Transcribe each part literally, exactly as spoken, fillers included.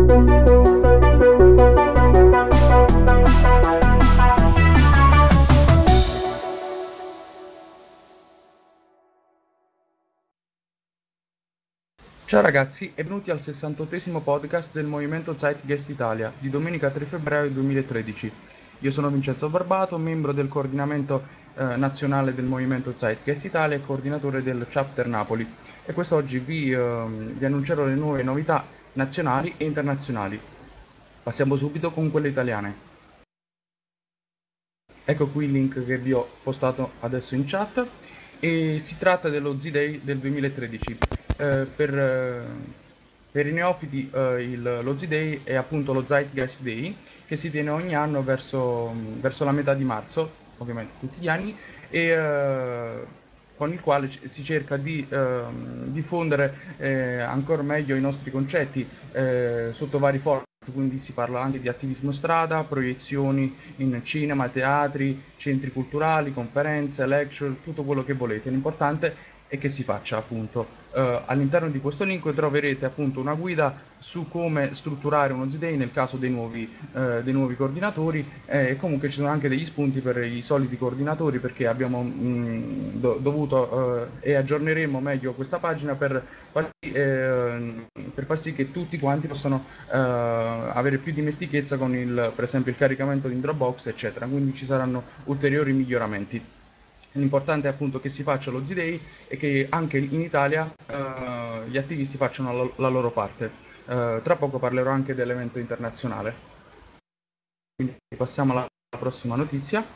Ciao ragazzi e benvenuti al sessantottesimo podcast del Movimento Zeitgeist Italia di domenica tre febbraio duemilatredici. Io sono Vincenzo Barbato, membro del coordinamento eh, nazionale del Movimento Zeitgeist Italia e coordinatore del Chapter Napoli, e quest'oggi vi, eh, vi annuncerò le nuove novità nazionali e internazionali. Passiamo subito con quelle italiane. Ecco qui il link che vi ho postato adesso in chat, e si tratta dello Z-Day del duemilatredici. Eh, per, eh, per i neofiti eh, il, lo Z-Day è appunto lo Zeitgeist Day, che si tiene ogni anno verso, verso la metà di marzo, ovviamente tutti gli anni, e eh, con il quale si cerca di eh, diffondere eh, ancora meglio i nostri concetti eh, sotto vari format. Quindi si parla anche di attivismo strada, proiezioni in cinema, teatri, centri culturali, conferenze, lecture, tutto quello che volete. L'importante è che si faccia, appunto. Uh, all'interno di questo link troverete appunto una guida su come strutturare uno Z-Day nel caso dei nuovi, uh, dei nuovi coordinatori, eh, e comunque ci sono anche degli spunti per i soliti coordinatori, perché abbiamo mh, do dovuto uh, e aggiorneremo meglio questa pagina per far, eh, per far sì che tutti quanti possano uh, avere più dimestichezza con il, per esempio, il caricamento in Dropbox, eccetera. Quindi ci saranno ulteriori miglioramenti. L'importante è appunto che si faccia lo Z-Day e che anche in Italia eh, gli attivisti facciano la, la loro parte. Eh, tra poco parlerò anche dell'evento internazionale. Quindi passiamo alla prossima notizia.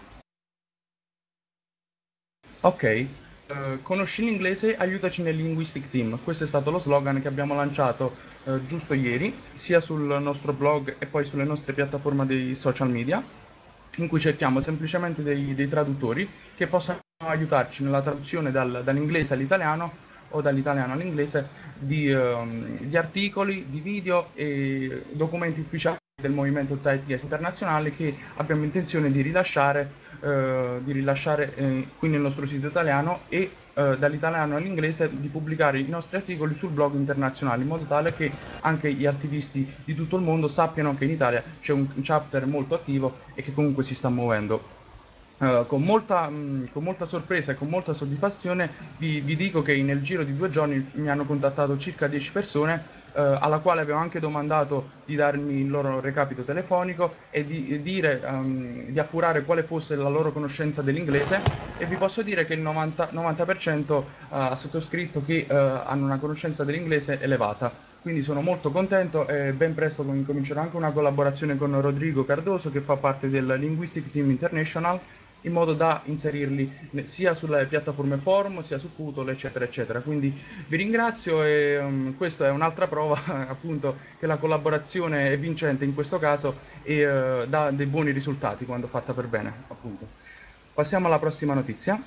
Ok, eh, conosci l'inglese, aiutaci nel Linguistic Team. Questo è stato lo slogan che abbiamo lanciato eh, giusto ieri, sia sul nostro blog e poi sulle nostre piattaforme dei social media, in cui cerchiamo semplicemente dei, dei traduttori che possano aiutarci nella traduzione dal, dall'inglese all'italiano o dall'italiano all'inglese di, um, di articoli, di video e documenti ufficiali del Movimento Zeitgeist internazionale, che abbiamo intenzione di rilasciare, eh, di rilasciare eh, qui nel nostro sito italiano, e eh, dall'italiano all'inglese di pubblicare i nostri articoli sul blog internazionale, in modo tale che anche gli attivisti di tutto il mondo sappiano che in Italia c'è un chapter molto attivo e che comunque si sta muovendo. Uh, con, molta, mh, con molta sorpresa e con molta soddisfazione vi, vi dico che nel giro di due giorni mi hanno contattato circa dieci persone, uh, alla quale avevo anche domandato di darmi il loro recapito telefonico e di, di dire, um, di appurare quale fosse la loro conoscenza dell'inglese, e vi posso dire che il novanta, novanta per cento uh, ha sottoscritto che uh, hanno una conoscenza dell'inglese elevata. Quindi sono molto contento, e ben presto comincerò anche una collaborazione con Rodrigo Cardoso, che fa parte del Linguistic Team International, in modo da inserirli sia sulle piattaforme forum, sia su Putol, eccetera, eccetera. Quindi vi ringrazio, e um, questa è un'altra prova appunto che la collaborazione è vincente in questo caso, e uh, dà dei buoni risultati quando fatta per bene, appunto. Passiamo alla prossima notizia.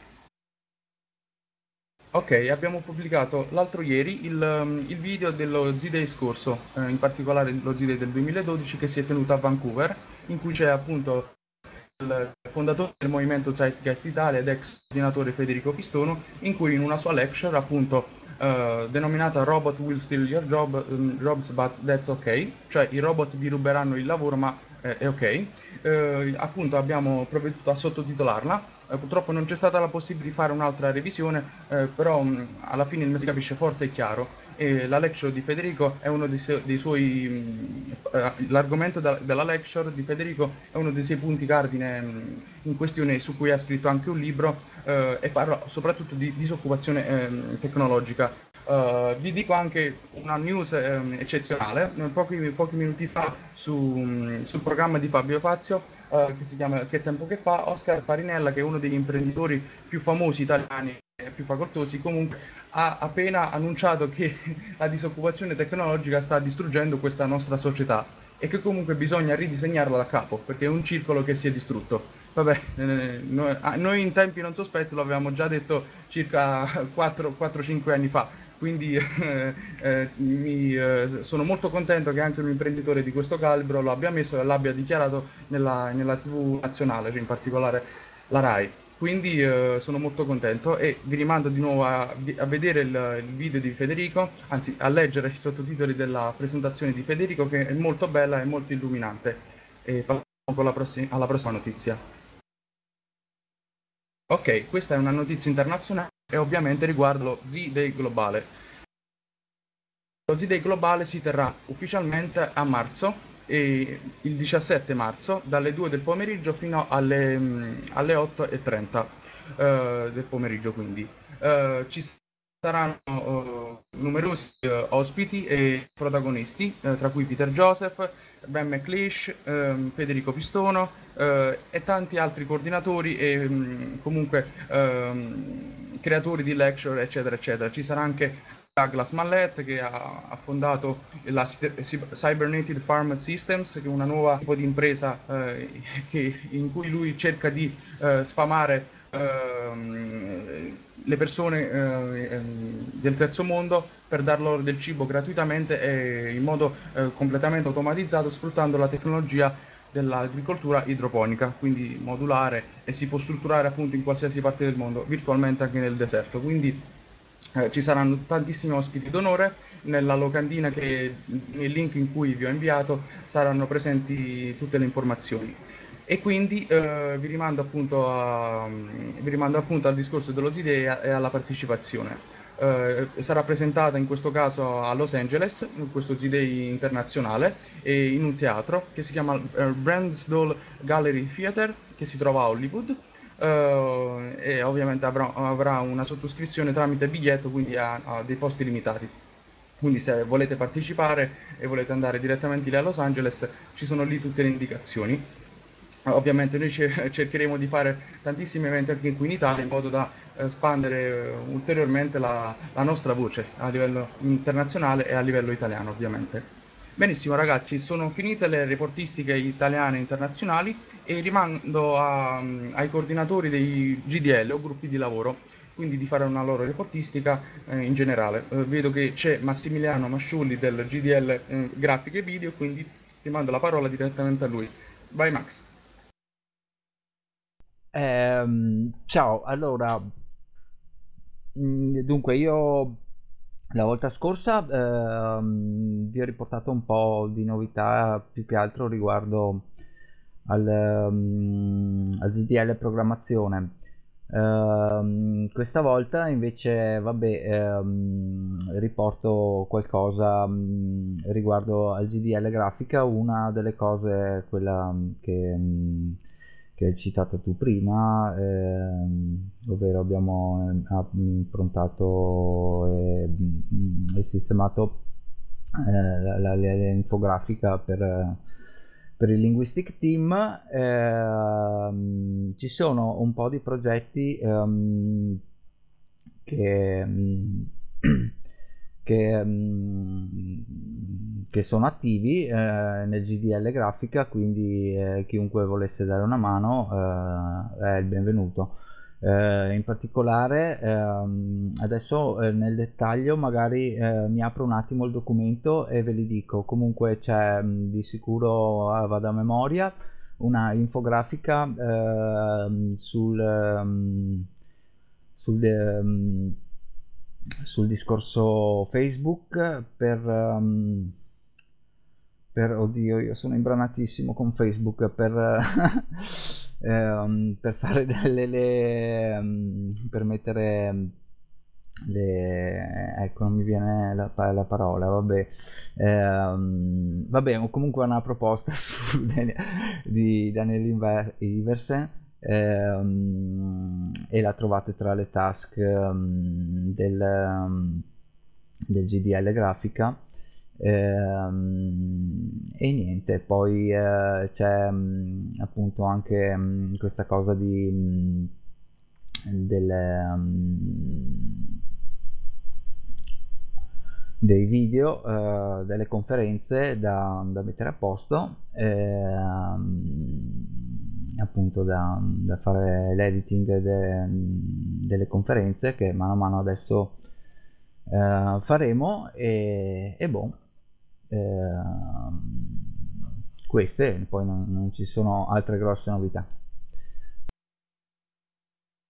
Ok, abbiamo pubblicato l'altro ieri il, um, il video dello Z-Day scorso, eh, in particolare lo Z-Day del duemiladodici, che si è tenuto a Vancouver, in cui c'è appunto il fondatore del Movimento Zeitgeist Italia ed ex coordinatore Federico Pistono, in cui in una sua lecture, appunto eh, denominata Robot Will Steal Your Job, um, Jobs But That's Okay, cioè i robot vi ruberanno il lavoro ma eh, è ok, eh, appunto abbiamo provveduto a sottotitolarla. Eh, purtroppo non c'è stata la possibilità di fare un'altra revisione, eh, però mh, alla fine il messaggio si capisce forte e chiaro, e la lecture di Federico è uno dei, su dei suoi, mh, eh, l'argomento da della lecture di Federico è uno dei suoi punti cardine mh, in questione, su cui ha scritto anche un libro, eh, e parla soprattutto di disoccupazione eh, tecnologica. Uh, vi dico anche una news um, eccezionale. Pochi, pochi minuti fa su, um, sul programma di Fabio Fazio, uh, che si chiama Che tempo che fa, Oscar Farinella, che è uno degli imprenditori più famosi italiani e più facoltosi, comunque ha appena annunciato che la disoccupazione tecnologica sta distruggendo questa nostra società, e che comunque bisogna ridisegnarla da capo, perché è un circolo che si è distrutto. Vabbè, eh, noi, ah, noi in tempi non sospetti lo avevamo già detto circa quattro cinque anni fa, quindi eh, eh, mi, eh, sono molto contento che anche un imprenditore di questo calibro lo abbia messo e l'abbia dichiarato nella, nella tivù nazionale, cioè in particolare la RAI. Quindi eh, sono molto contento e vi rimando di nuovo a, a vedere il, il video di Federico, anzi a leggere i sottotitoli della presentazione di Federico che è molto bella e molto illuminante. E passiamo con la prossi- alla prossima notizia. Ok, questa è una notizia internazionale e ovviamente riguarda lo Z-Day globale. Lo Z-Day globale si terrà ufficialmente a marzo, e il diciassette marzo, dalle due del pomeriggio fino alle, mm, alle otto e trenta eh, del pomeriggio. Quindi Eh, ci saranno eh, numerosi eh, ospiti e protagonisti, eh, tra cui Peter Joseph, Ben McLeish, ehm, Federico Pistono eh, e tanti altri coordinatori e mh, comunque ehm, creatori di lecture, eccetera, eccetera. Ci sarà anche Douglas Mallet che ha, ha fondato la Cybernetic Farm Systems, che è una nuova tipo di impresa eh, che, in cui lui cerca di eh, sfamare ehm, le persone eh, ehm, del terzo mondo per dar loro del cibo gratuitamente e in modo eh, completamente automatizzato, sfruttando la tecnologia dell'agricoltura idroponica, quindi modulare, e si può strutturare appunto in qualsiasi parte del mondo, virtualmente anche nel deserto. Quindi eh, ci saranno tantissimi ospiti d'onore. Nella locandina, che nel link in cui vi ho inviato, saranno presenti tutte le informazioni. E quindi eh, vi, rimando appunto a, vi rimando appunto al discorso dello Z-Day e alla partecipazione. Eh, sarà presentata in questo caso a Los Angeles, in questo Z-Day internazionale, e in un teatro che si chiama eh, Brandsdale Gallery Theatre, che si trova a Hollywood. Eh, e ovviamente avrà, avrà una sottoscrizione tramite biglietto, quindi ha, ha dei posti limitati. Quindi se volete partecipare e volete andare direttamente lì a Los Angeles, ci sono lì tutte le indicazioni. Ovviamente noi cercheremo di fare tantissimi eventi anche qui in Italia, in modo da eh, espandere eh, ulteriormente la, la nostra voce a livello internazionale e a livello italiano, ovviamente. Benissimo ragazzi, sono finite le reportistiche italiane e internazionali e rimando a- ai coordinatori dei G D L o gruppi di lavoro, quindi di fare una loro reportistica eh, in generale. Eh, vedo che c'è Massimiliano Masciulli del G D L eh, Grafiche e Video, quindi rimando la parola direttamente a lui. Vai Max. Ehm, ciao, allora, mm, dunque io la volta scorsa ehm, vi ho riportato un po' di novità più che altro riguardo al, ehm, al G D L programmazione. Ehm, questa volta invece, vabbè, ehm, riporto qualcosa mm, riguardo al G D L grafica. Una delle cose, quella mm, che, mm, che hai citato tu prima, ehm, ovvero abbiamo eh, app- improntato e, mm, e sistemato eh, la, la- la- l'infografica per, eh, per il Linguistic Team. Ehm, ci sono un po' di progetti ehm, che, mm, che, mm, che sono attivi eh, nel G D L grafica, quindi eh, chiunque volesse dare una mano eh, è il benvenuto. Eh, in particolare, ehm, adesso eh, nel dettaglio magari eh, mi apro un attimo il documento e ve li dico. Comunque c'è mh, di sicuro, ah, vado a memoria, una infografica ehm, sul, ehm, sul, ehm, sul discorso Facebook per, ehm, per, oddio, io sono imbranatissimo con Facebook per, ehm, per fare delle, le, ehm, per mettere le, ecco, non mi viene la, pa- la parola, vabbè. Ehm, vabbè, o comunque una proposta su, di Daniel Inver- Iversen, ehm, e la trovate tra le task ehm, del, ehm, del G D L grafica. Ehm, e niente, poi eh, c'è mh, appunto anche mh, questa cosa di mh, delle, mh, dei video, eh, delle conferenze da, da mettere a posto, ehm, appunto da, da fare l'editing de- delle conferenze che mano a mano adesso eh, faremo e, e boh, ehm, queste, poi non, non ci sono altre grosse novità.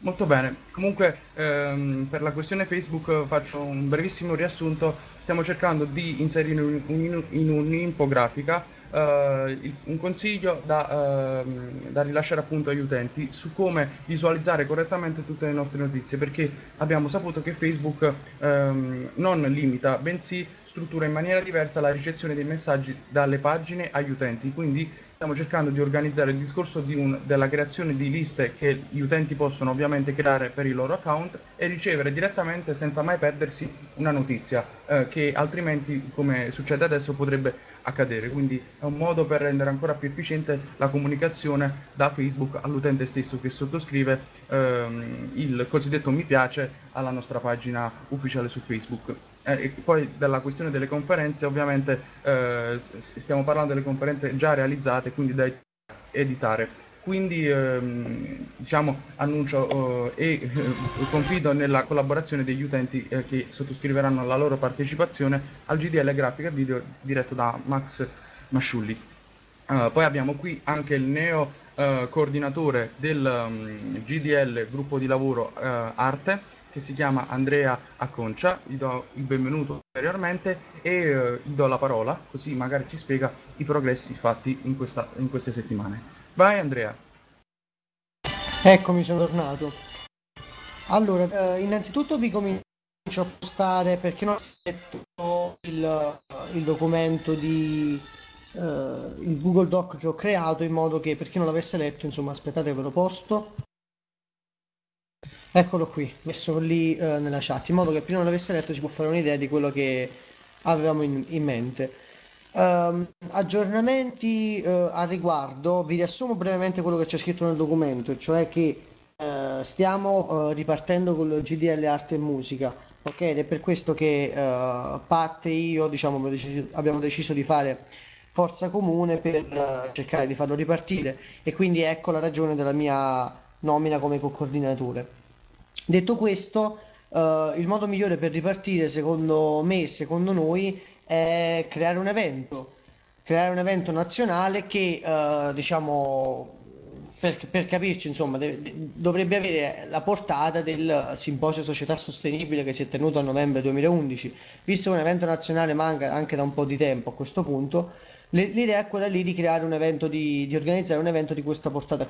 Molto bene, comunque ehm, per la questione Facebook eh, faccio un brevissimo riassunto. Stiamo cercando di inserire un- un- in un'infografica eh, il- un consiglio da, ehm, da rilasciare appunto agli utenti su come visualizzare correttamente tutte le nostre notizie, perché abbiamo saputo che Facebook ehm, non limita, bensì struttura in maniera diversa la ricezione dei messaggi dalle pagine agli utenti, quindi stiamo cercando di organizzare il discorso di un- della creazione di liste che gli utenti possono ovviamente creare per i loro account e ricevere direttamente senza mai perdersi una notizia, eh, che altrimenti, come succede adesso, potrebbe accadere. Quindi è un modo per rendere ancora più efficiente la comunicazione da Facebook all'utente stesso che sottoscrive ehm, il cosiddetto mi piace alla nostra pagina ufficiale su Facebook. Eh, e poi dalla questione delle conferenze, ovviamente eh, stiamo parlando delle conferenze già realizzate, quindi da editare. Quindi ehm, diciamo, annuncio eh, e eh, confido nella collaborazione degli utenti eh, che sottoscriveranno la loro partecipazione al G D L Grafica e Video diretto da Max Masciulli. Uh, poi abbiamo qui anche il neo uh, coordinatore del um, G D L gruppo di lavoro uh, Arte, che si chiama Andrea Acconcia. Gli do il benvenuto ulteriormente e uh, gli do la parola, così magari ci spiega i progressi fatti in, questa, in queste settimane. Vai Andrea. Eccomi, sono tornato. Allora, eh, innanzitutto vi comincio a postare perché non ho letto il, il documento di eh, il Google Doc che ho creato in modo che per chi non l'avesse letto, insomma, aspettate, ve lo posto. Eccolo qui, messo lì eh, nella chat, in modo che prima non l'avesse letto si può fare un'idea di quello che avevamo in, in mente. Ehm, aggiornamenti eh, al riguardo, vi riassumo brevemente quello che c'è scritto nel documento, cioè che eh, stiamo eh, ripartendo con il G D L Arte e Musica, ok? Ed è per questo che eh, Pat e io, diciamo, abbiamo deciso, abbiamo deciso di fare forza comune per eh, cercare di farlo ripartire e quindi ecco la ragione della mia nomina come co-coordinatore. Detto questo, eh, il modo migliore per ripartire, secondo me e secondo noi, è creare un evento, creare un evento nazionale che, eh, diciamo, per, per capirci, insomma, deve- de- dovrebbe avere la portata del Simposio Società Sostenibile che si è tenuto a novembre duemilaundici. Visto che un evento nazionale manca anche da un po' di tempo a questo punto, le- l'idea è quella lì di creare un evento, di, di organizzare un evento di questa portata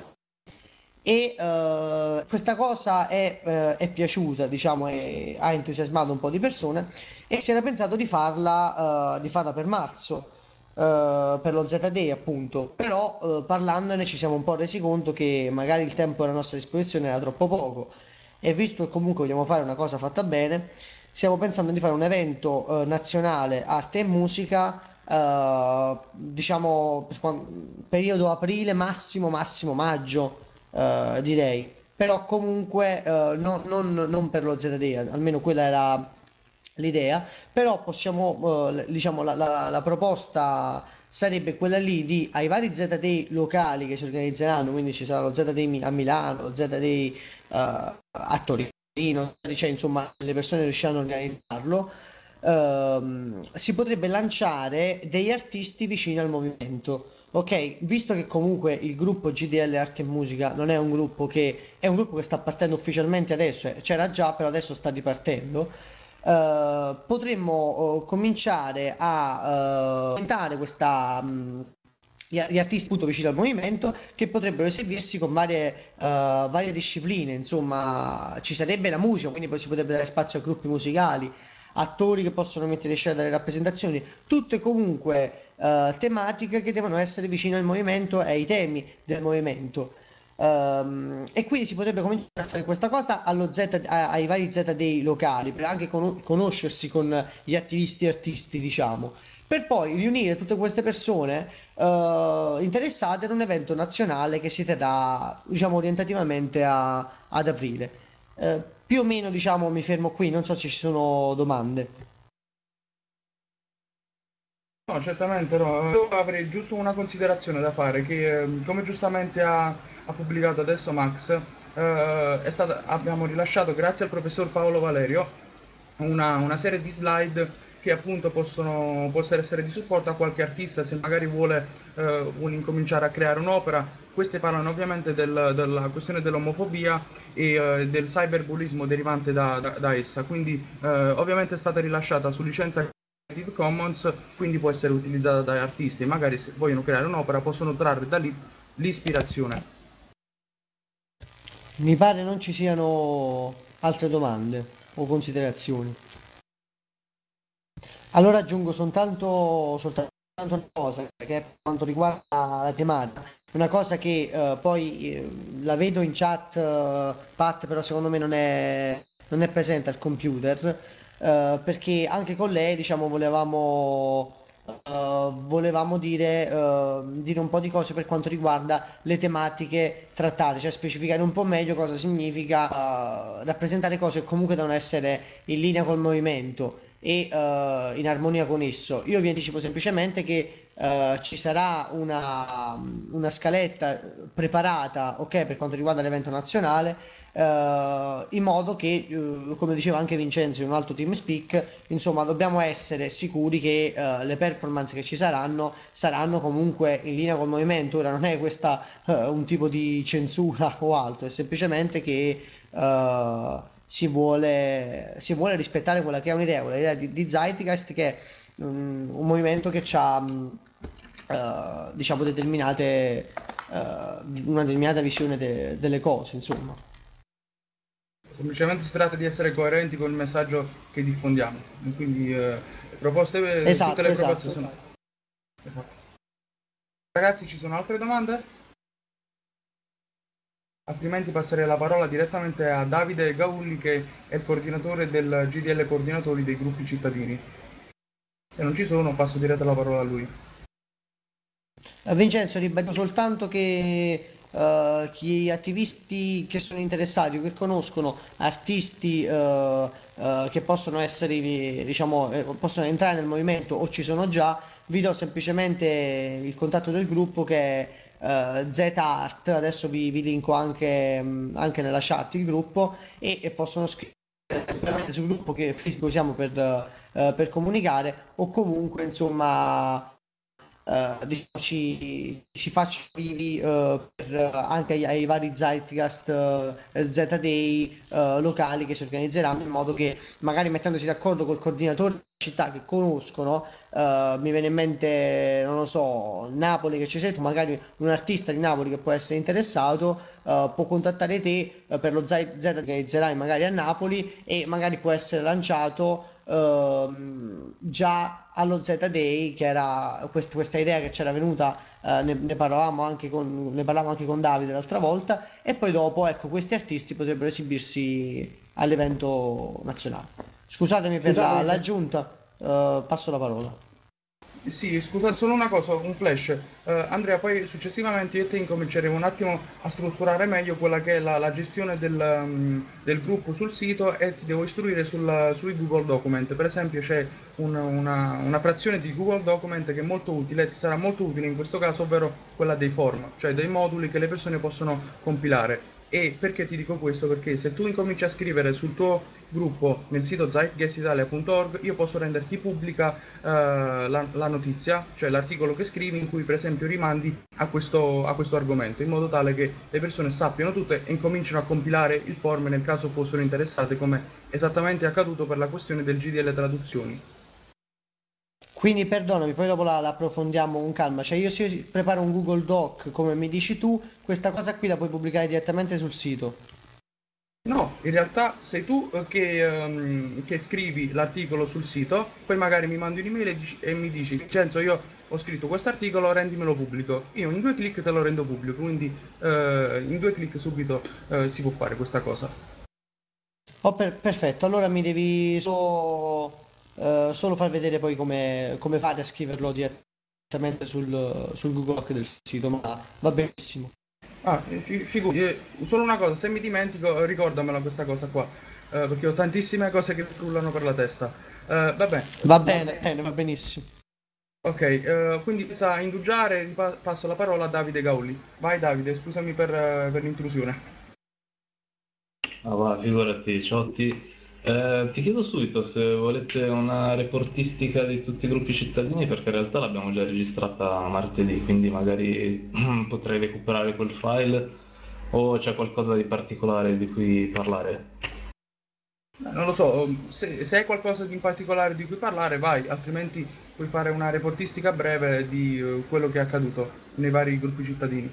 e eh, questa cosa è, eh, è piaciuta, diciamo, e ha entusiasmato un po' di persone e si era pensato di farla, eh, di farla per marzo, eh, per lo Z Day appunto, però eh, parlandone ci siamo un po' resi conto che magari il tempo a nostra disposizione era troppo poco e visto che comunque vogliamo fare una cosa fatta bene, stiamo pensando di fare un evento eh, nazionale arte e musica, eh, diciamo, per quan- periodo aprile, massimo, massimo maggio eh, direi. Però comunque eh, no- non, non per lo Z D, almeno quella era l'idea, però possiamo, eh, diciamo, la, la- la proposta sarebbe quella lì di ai vari Z D locali che si organizzeranno, quindi ci sarà lo Z D Mi- a Milano, lo Z D eh, a Torino, cioè insomma le persone riusciranno a organizzarlo, ehm, si potrebbe lanciare degli artisti vicini al movimento. Ok, visto che comunque il gruppo G D L Arte e Musica non è un gruppo che è un gruppo che sta partendo ufficialmente adesso, eh, c'era già, però adesso sta ripartendo. Eh, potremmo eh, cominciare a eh, aumentare questa, mh, gli, gli artisti appunto vicini al movimento che potrebbero esibirsi con varie, eh, varie discipline, insomma, ci sarebbe la musica, quindi poi si potrebbe dare spazio a gruppi musicali, attori che possono mettere in scena delle rappresentazioni, tutte comunque eh, tematiche che devono essere vicine al movimento e ai temi del movimento. Ehm, e quindi si potrebbe cominciare a fare questa cosa allo Z, a- ai vari Z Day locali, per anche cono- conoscersi con gli attivisti e artisti, diciamo, per poi riunire tutte queste persone eh, interessate in un evento nazionale che si terrà, diciamo, orientativamente a- ad aprile. Eh, più o meno, diciamo, mi fermo qui, non so se ci sono domande. No, certamente no. Io avrei giusto una considerazione da fare, che ehm, come giustamente ha, ha pubblicato adesso Max, eh, è stata- abbiamo rilasciato, grazie al professor Paolo Valerio, una, una serie di slide che appunto possono, possono essere di supporto a qualche artista se magari vuole, eh, vuole incominciare a creare un'opera. Queste parlano ovviamente del- della questione dell'omofobia e eh, del cyberbullismo derivante da, da- da essa, quindi eh, ovviamente è stata rilasciata su licenza Creative Commons, quindi può essere utilizzata dagli artisti e magari se vogliono creare un'opera possono trarre da lì l'ispirazione. Mi pare non ci siano altre domande o considerazioni. Allora aggiungo soltanto, soltanto una cosa che è per quanto riguarda la tematica, una cosa che eh, poi eh, la vedo in chat, eh, Pat, però secondo me non è, non è presente al computer, eh, perché anche con lei, diciamo, volevamo, eh, volevamo dire, eh, dire un po' di cose per quanto riguarda le tematiche trattate, cioè specificare un po' meglio cosa significa, eh, rappresentare cose che comunque devono essere in linea col movimento e eh, in armonia con esso. Io vi anticipo semplicemente che eh, ci sarà una, una scaletta preparata, ok, per quanto riguarda l'evento nazionale, eh, in modo che, eh, come diceva anche Vincenzo in un altro TeamSpeak, insomma, dobbiamo essere sicuri che eh, le performance che ci saranno saranno comunque in linea col movimento. Ora non è questa eh, un tipo di censura o altro, è semplicemente che eh, si vuole, si vuole rispettare quella che è un'idea, quella di, di Zeitgeist, che è um, un movimento che ha uh, diciamo determinate uh, una determinata visione de- delle cose, insomma. Semplicemente si tratta di essere coerenti con il messaggio che diffondiamo. Quindi eh, proposte, eh, tutte Esatto, le proposte esatto. sono... Esatto. Ragazzi, ci sono altre domande? Altrimenti passerei la parola direttamente a Davide Gaulli, che è il coordinatore del G D L Coordinatori dei gruppi cittadini. Se non ci sono, passo diretto la parola a lui. Eh, Vincenzo, ribadisco soltanto che eh, gli attivisti che sono interessati o che conoscono artisti eh, eh, che possono essere, diciamo, eh, possono entrare nel movimento o ci sono già, vi do semplicemente il contatto del gruppo che è eh, Z-Art, adesso vi, vi linko anche, mh, anche nella chat il gruppo e, e possono scrivere sul gruppo che Facebook usiamo per, eh, per comunicare o comunque insomma eh, diciamo, ci, si faccia vivi eh, per, eh, anche ai, ai vari Zeitgeist eh, Z Day eh, locali che si organizzeranno in modo che magari mettendosi d'accordo col coordinatore di città che conoscono, eh, mi viene in mente, non lo so, Napoli che ci sei tu, magari un artista di Napoli che può essere interessato eh, può contattare te eh, per lo Z Z che organizzerai magari a Napoli e magari può essere lanciato ehm, già allo Z Day, che era quest- questa idea che c'era venuta, eh, ne, ne parlavamo anche con, ne parlavamo anche con Davide l'altra volta, e poi dopo, ecco, questi artisti potrebbero esibirsi all'evento nazionale. Scusatemi per la- Scusate, l'aggiunta, eh, passo la parola. sì, scusa, solo una cosa, un flash. Eh, Andrea, poi successivamente io e te incominceremo un attimo a strutturare meglio quella che è la, la gestione del, um, del gruppo sul sito e ti devo istruire sul- sui Google Document. Per esempio c'è un- una, una frazione di Google Document che è molto utile, e ti sarà molto utile in questo caso, ovvero quella dei form, cioè dei moduli che le persone possono compilare. E perché ti dico questo? Perché se tu incominci a scrivere sul tuo gruppo nel sito zeitgeistitalia punto org, io posso renderti pubblica eh, la, la notizia, cioè l'articolo che scrivi in cui per esempio rimandi a questo, a questo argomento, in modo tale che le persone sappiano tutte e incominciano a compilare il form nel caso fossero interessate, come esattamente è accaduto per la questione del G D L traduzioni. Quindi perdonami, poi dopo la, la approfondiamo con calma. Cioè io se io preparo un Google Doc come mi dici tu, questa cosa qui la puoi pubblicare direttamente sul sito. No, in realtà sei tu eh, che, ehm, che scrivi l'articolo sul sito, poi magari mi mandi un'email e, dici- e mi dici, Vincenzo, io ho scritto questo articolo, rendimelo pubblico. Io in due clic te lo rendo pubblico, quindi eh, in due clic subito eh, si può fare questa cosa. Oh, per- perfetto, allora mi devi solo, eh, solo far vedere poi come, come fare a scriverlo direttamente sul, sul Google Doc del sito, ma va benissimo. Ah, eh, fi- figurati, eh, solo una cosa, se mi dimentico, eh, ricordamela questa cosa qua, eh, perché ho tantissime cose che frullano per la testa. Eh, vabbè, Va bene, bene, va benissimo. ok, eh, quindi senza indugiare, ripa- passo la parola a Davide Gaulli. Vai Davide, scusami per, eh, per l'intrusione. Ah, va, figurati, Ciotti. Eh, ti chiedo subito se volete una reportistica di tutti i gruppi cittadini, perché in realtà l'abbiamo già registrata martedì, quindi magari potrei recuperare quel file, o c'è qualcosa di particolare di cui parlare. Eh, Non lo so, se, se hai qualcosa di in particolare di cui parlare, vai, altrimenti puoi fare una reportistica breve di eh, quello che è accaduto nei vari gruppi cittadini.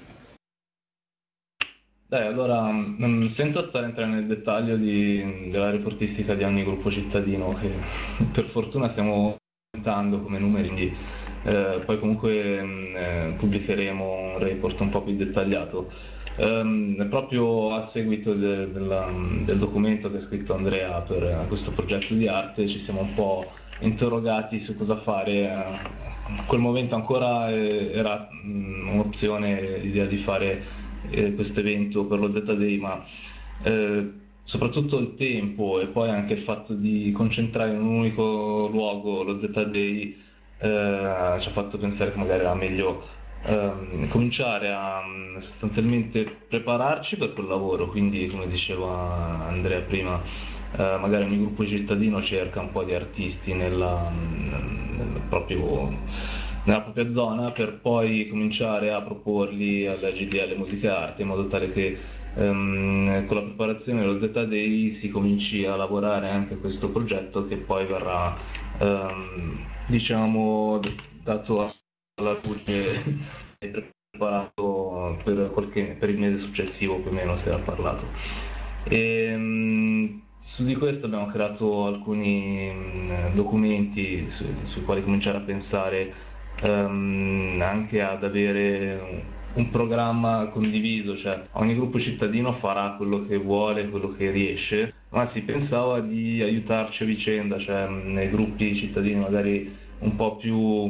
Dai, allora, mm, senza stare a entrare nel dettaglio di- della reportistica di ogni gruppo cittadino, che per fortuna stiamo aumentando come numeri, quindi eh, poi comunque mm, eh, pubblicheremo un report un po' più dettagliato. Ehm, proprio a seguito de- della- del documento che ha scritto Andrea per eh, questo progetto di arte, ci siamo un po' interrogati su cosa fare. eh, A quel momento ancora eh, era mm, un'opzione l'idea di fare eh, questo evento per lo Z Day, ma eh, soprattutto il tempo e poi anche il fatto di concentrare in un unico luogo lo Z Day eh, ci ha fatto pensare che magari era meglio ehm, cominciare a mm, sostanzialmente prepararci per quel lavoro, quindi come diceva Andrea prima, eh, magari ogni gruppo cittadino cerca un po' di artisti nella, nel proprio nella propria zona per poi cominciare a proporli alla G D L Musica e Arte in modo tale che ehm, con la preparazione dello Z Day si cominci a lavorare anche a questo progetto che poi verrà ehm, diciamo dato alla luce e preparato per, qualche, per il mese successivo più o meno si era parlato. E, mh, su di questo abbiamo creato alcuni mh, documenti su- sui quali cominciare a pensare ehm, anche ad avere un, un programma condiviso, cioè ogni gruppo cittadino farà quello che vuole, quello che riesce, ma si pensava di aiutarci a vicenda, cioè mh, nei gruppi cittadini magari un po' più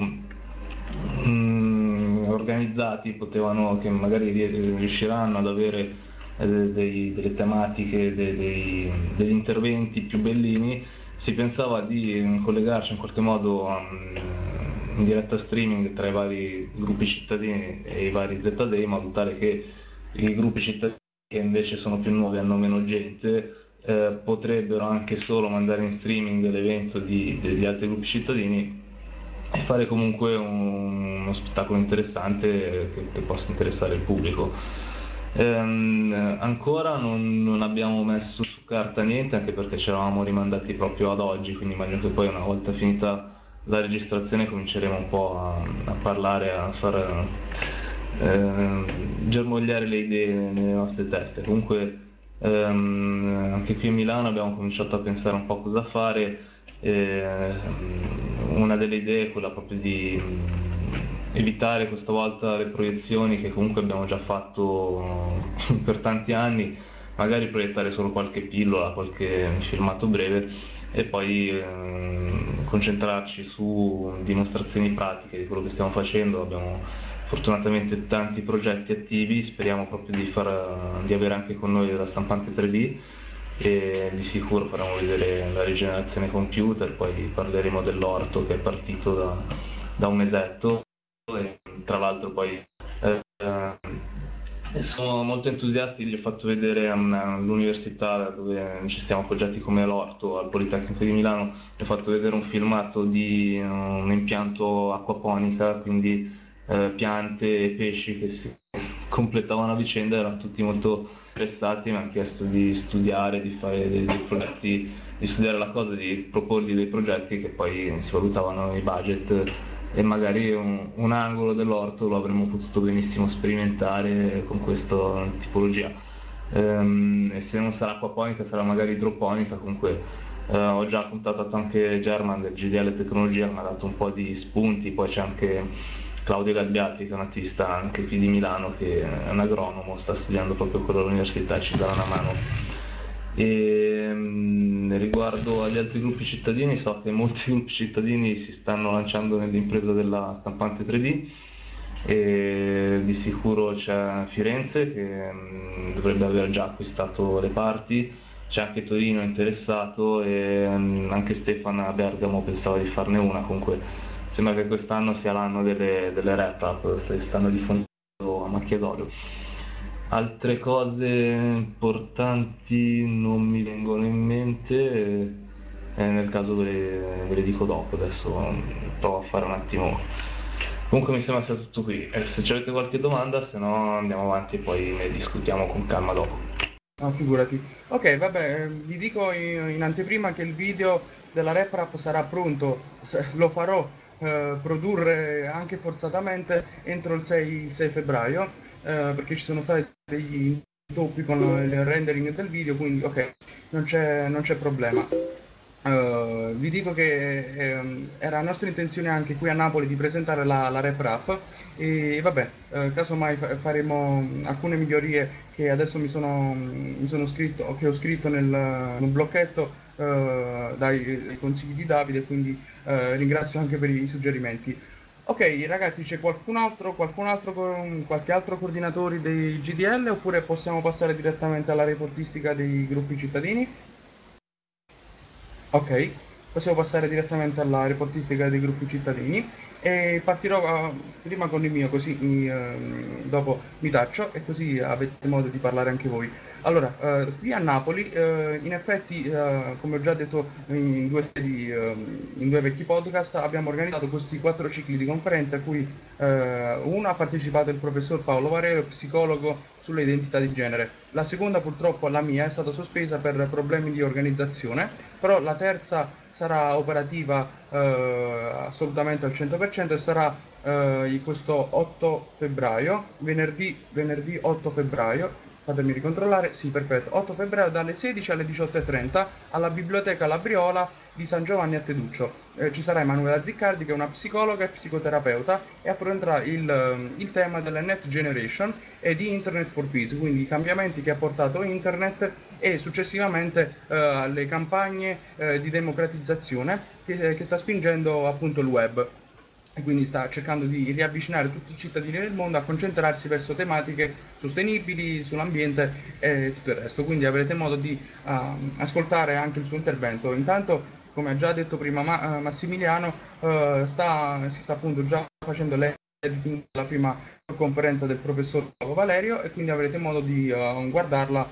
mm, organizzati potevano, che magari rie- riusciranno ad avere eh, dei- delle tematiche, dei- dei- degli interventi più bellini, si pensava di mm, collegarci in qualche modo mm, in diretta streaming tra i vari gruppi cittadini e i vari Z Day, in modo tale che i gruppi cittadini che invece sono più nuovi e hanno meno gente eh, potrebbero anche solo mandare in streaming l'evento di- degli altri gruppi cittadini e fare comunque un- uno spettacolo interessante che, che possa interessare il pubblico. Ehm, ancora non, non abbiamo messo su carta niente, anche perché ci eravamo rimandati proprio ad oggi, quindi immagino che poi una volta finita la registrazione cominceremo un po' a, a parlare, a far eh, germogliare le idee nelle nostre teste. Comunque ehm, anche qui a Milano abbiamo cominciato a pensare un po' cosa fare. ehm, una delle idee è quella proprio di mh, evitare questa volta le proiezioni che comunque abbiamo già fatto per tanti anni, magari proiettare solo qualche pillola, qualche filmato breve e poi ehm, concentrarci su dimostrazioni pratiche di quello che stiamo facendo. Abbiamo fortunatamente tanti progetti attivi, speriamo proprio di, far, di avere anche con noi la stampante tre D e di sicuro faremo vedere la rigenerazione computer, poi parleremo dell'orto che è partito da, da un mesetto e tra l'altro poi eh, e sono molto entusiasti, gli ho fatto vedere a una- all'università dove ci stiamo appoggiati come l'Orto, al Politecnico di Milano, gli ho fatto vedere un filmato di uh, un impianto acquaponica, quindi eh, piante e pesci che si completavano a vicenda, erano tutti molto interessati, mi hanno chiesto di studiare, di fare dei, dei progetti, di studiare la cosa, di proporgli dei progetti che poi si valutavano i budget e magari un, un angolo dell'orto lo avremmo potuto benissimo sperimentare con questa tipologia. Ehm, e se non sarà acquaponica sarà magari idroponica, comunque eh, ho già contattato anche German del G D L Tecnologia, mi ha dato un po' di spunti, poi c'è anche Claudio Gabbiati che è un artista anche qui di Milano che è un agronomo, sta studiando proprio quello all'università e ci darà una mano. E, mh, riguardo agli altri gruppi cittadini, so che molti gruppi cittadini si stanno lanciando nell'impresa della stampante tre D e di sicuro c'è Firenze che mh, dovrebbe aver già acquistato le parti, c'è anche Torino interessato e mh, anche Stefano a Bergamo pensava di farne una, comunque sembra che quest'anno sia l'anno delle, delle rap, stanno diffondendo a macchia d'olio. Altre cose importanti non mi vengono in mente, e e nel caso ve le, ve le dico dopo, adesso mm, provo a fare un attimo. Comunque mi sembra sia tutto qui. E se avete qualche domanda, se no andiamo avanti e poi ne discutiamo con calma dopo. No, figurati. Ok, vabbè, eh, vi dico in, in anteprima che il video della RepRap sarà pronto, se- lo farò eh, produrre anche forzatamente entro il sei, sei febbraio, eh, perché ci sono stati degli intoppi con il rendering del video, quindi ok, non c'è non c'è problema. Eh, vi dico che ehm, era nostra intenzione anche qui a Napoli di presentare la, la Rap Rap e vabbè, eh, casomai fa- faremo mh, alcune migliorie che adesso mi sono, mh, mi sono scritto, che ho scritto nel, nel blocchetto eh, dai, dai consigli di Davide, quindi eh, ringrazio anche per i suggerimenti. Ok, ragazzi, c'è qualcun altro, qualcun altro, co- qualche altro coordinatore dei G D L oppure possiamo passare direttamente alla reportistica dei gruppi cittadini? Ok, possiamo passare direttamente alla reportistica dei gruppi cittadini e partirò eh, prima con il mio, così mi, ehm, dopo mi taccio e così avete modo di parlare anche voi. Allora, eh, qui a Napoli, eh, in effetti, eh, come ho già detto in due, di, ehm, in due vecchi podcast, abbiamo organizzato questi quattro cicli di conferenze a cui eh, uno ha partecipato il professor Paolo Varelo, psicologo sulle identità di genere. La seconda, purtroppo, la mia, è stata sospesa per problemi di organizzazione, però la terza sarà operativa eh, assolutamente al cento per cento e sarà eh, questo otto febbraio, venerdì, venerdì otto febbraio, fatemi ricontrollare, sì perfetto, otto febbraio dalle sedici alle diciotto e trenta alla Biblioteca Labriola di San Giovanni a Teduccio. Eh, ci sarà Emanuela Ziccardi che è una psicologa e psicoterapeuta e affronterà il, ehm, il tema della Net Generation e di Internet for Peace, quindi i cambiamenti che ha portato Internet e successivamente eh, alle campagne eh, di democratizzazione che, che sta spingendo appunto il web e quindi sta cercando di riavvicinare tutti i cittadini del mondo a concentrarsi verso tematiche sostenibili, sull'ambiente e tutto il resto. Quindi avrete modo di uh, ascoltare anche il suo intervento. Intanto, come ha già detto prima Ma- uh, Massimiliano, uh, sta, si sta appunto già facendo l'editing della prima conferenza del professor Paolo Valerio e quindi avrete modo di uh, guardarla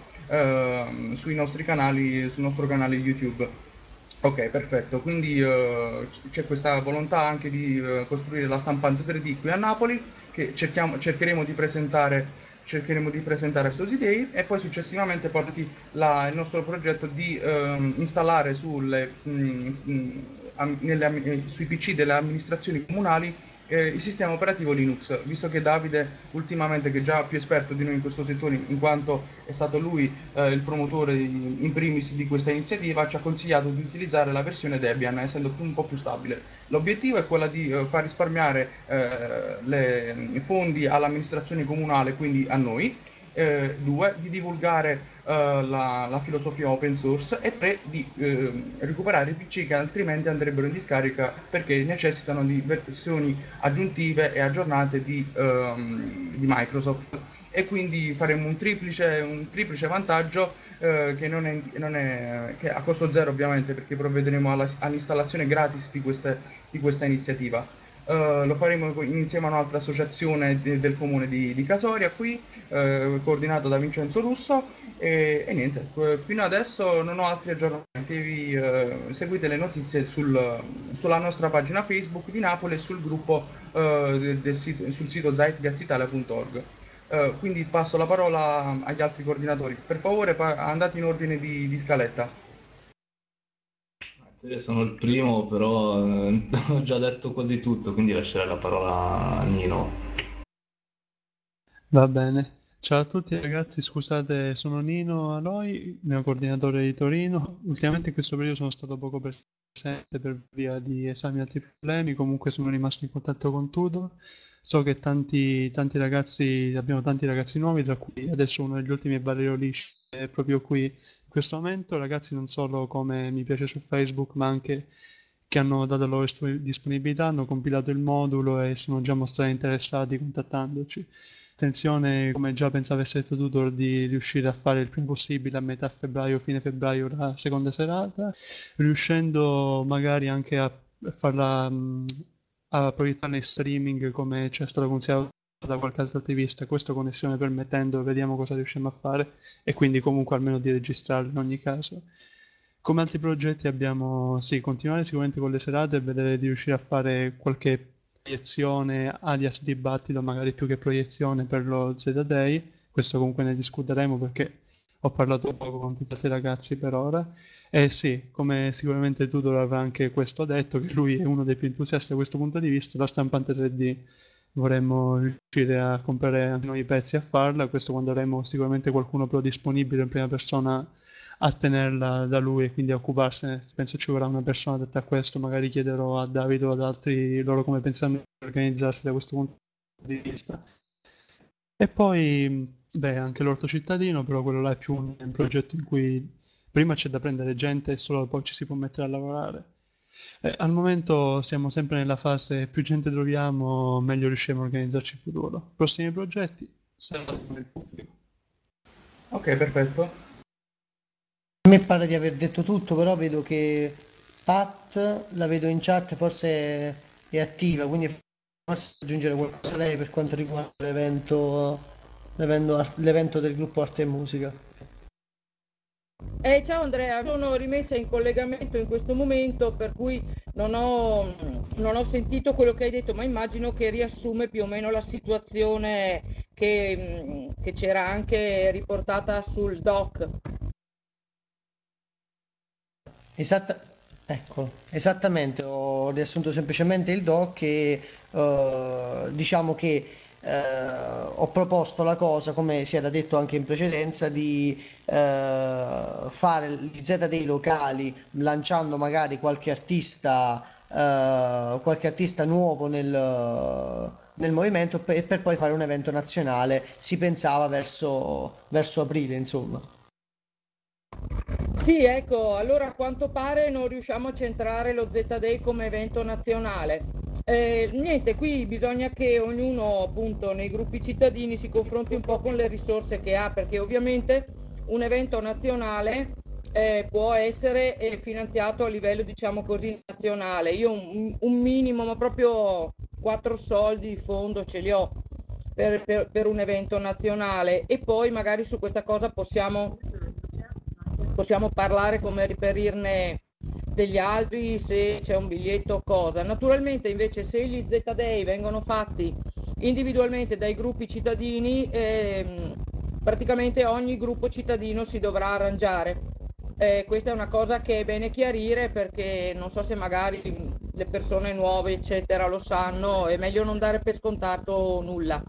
uh, sui nostri canali, sul nostro canale YouTube. Ok, perfetto. Quindi eh, c'è questa volontà anche di eh, costruire la stampante tre D qui a Napoli, che cerchiamo- cercheremo di presentare, cercheremo di presentare a Sosidei e poi successivamente porti la- il nostro progetto di ehm, installare sulle, mh, mh, am- nelle am- eh, sui P C delle amministrazioni comunali eh, il sistema operativo Linux, visto che Davide ultimamente, che è già più esperto di noi in questo settore, in quanto è stato lui eh, il promotore in in primis di questa iniziativa, ci ha consigliato di utilizzare la versione Debian, essendo più- un po' più stabile. L'obiettivo è quello di eh, far risparmiare eh, le- i fondi all'amministrazione comunale, quindi a noi, eh, due, di divulgare eh, la, la filosofia open source e tre, di eh, recuperare i P C che altrimenti andrebbero in discarica perché necessitano di versioni aggiuntive e aggiornate di, ehm, di Microsoft e quindi faremo un triplice, un triplice vantaggio eh, che, non è, non è, che a costo zero ovviamente perché provvederemo alla- all'installazione gratis di, queste, di questa iniziativa. Eh, lo faremo insieme a un'altra associazione de- del comune di, di Casoria qui, eh, coordinato da Vincenzo Russo e, e niente, eh, fino adesso non ho altri aggiornamenti, vi, eh, seguite le notizie sul- sulla nostra pagina Facebook di Napoli e sul gruppo eh, del, del sito, sul sito zeitgeistitalia punto org. Eh, quindi passo la parola agli altri coordinatori. Per favore, pa- andate in ordine di, di scaletta. Te sono il primo, però eh, ho già detto quasi tutto, quindi lascerei la parola a Nino. Va bene. Ciao a tutti ragazzi, scusate, sono Nino Aloi, mio coordinatore di Torino. Ultimamente in questo periodo sono stato poco presente per via di esami e altri problemi, comunque sono rimasto in contatto con Tudor. So che tanti, tanti ragazzi, abbiamo tanti ragazzi nuovi, tra cui adesso uno degli ultimi è Valerio Lisci, è proprio qui in questo momento. Ragazzi non solo come mi piace su Facebook, ma anche che hanno dato la loro espo- disponibilità, hanno compilato il modulo e sono già mostrati interessati contattandoci. Attenzione, come già pensavo avesse Tutor, di riuscire a fare il prima possibile a metà febbraio, fine febbraio, la seconda serata, riuscendo magari anche a farla, mh, a proiettarla in streaming come ci è stato consigliato da qualche altro attivista, questo connessione permettendo, vediamo cosa riusciamo a fare e quindi comunque almeno di registrarlo in ogni caso. Come altri progetti abbiamo, sì, continuare sicuramente con le serate e vedere di riuscire a fare qualche proiezione alias dibattito, magari più che proiezione per lo Z Day, questo comunque ne discuteremo perché ho parlato poco con tutti gli altri ragazzi per ora. E sì, come sicuramente Tudor avrà anche questo detto, che lui è uno dei più entusiasti da questo punto di vista, la stampante tre D vorremmo riuscire a comprare anche noi i pezzi e a farla, questo quando avremo sicuramente qualcuno però disponibile in prima persona a tenerla da lui e quindi a occuparsene. Penso ci vorrà una persona detta a questo, magari chiederò a Davide o ad altri loro come pensano di organizzarsi da questo punto di vista. E poi, beh, anche l'orto cittadino, però quello là è più un, un progetto in cui prima c'è da prendere gente e solo poi ci si può mettere a lavorare. Eh, al momento siamo sempre nella fase più gente troviamo, meglio riusciamo a organizzarci in futuro. Prossimi progetti saranno con il pubblico. Ok, perfetto. A me pare di aver detto tutto, però vedo che Pat, la vedo in chat, forse è, è attiva, quindi forse aggiungere qualcosa a lei per quanto riguarda l'evento, l'evento, l'evento del gruppo Arte e Musica. Eh, ciao Andrea, sono rimessa in collegamento in questo momento, per cui non ho, non ho sentito quello che hai detto, ma immagino che riassume più o meno la situazione che, che c'era anche riportata sul doc. Esatta- ecco, esattamente, ho riassunto semplicemente il doc e eh, diciamo che eh, ho proposto la cosa, come si era detto anche in precedenza, di eh, fare gli Z dei locali lanciando magari qualche artista, eh, qualche artista nuovo nel, nel movimento per- e per poi fare un evento nazionale, si pensava verso, verso aprile, insomma. Sì, ecco, allora a quanto pare non riusciamo a centrare lo Z Day come evento nazionale. Eh, niente, qui bisogna che ognuno appunto nei gruppi cittadini si confronti un po' con le risorse che ha, perché ovviamente un evento nazionale eh, può essere eh, finanziato a livello, diciamo così, nazionale. Io un, un minimo, ma proprio quattro soldi di fondo ce li ho per, per, per un evento nazionale e poi magari su questa cosa possiamo possiamo parlare come riperirne degli altri, se c'è un biglietto o cosa. Naturalmente invece se gli Z Day vengono fatti individualmente dai gruppi cittadini, ehm, praticamente ogni gruppo cittadino si dovrà arrangiare. Eh, questa è una cosa che è bene chiarire perché non so se magari le persone nuove eccetera lo sanno, è meglio non dare per scontato nulla.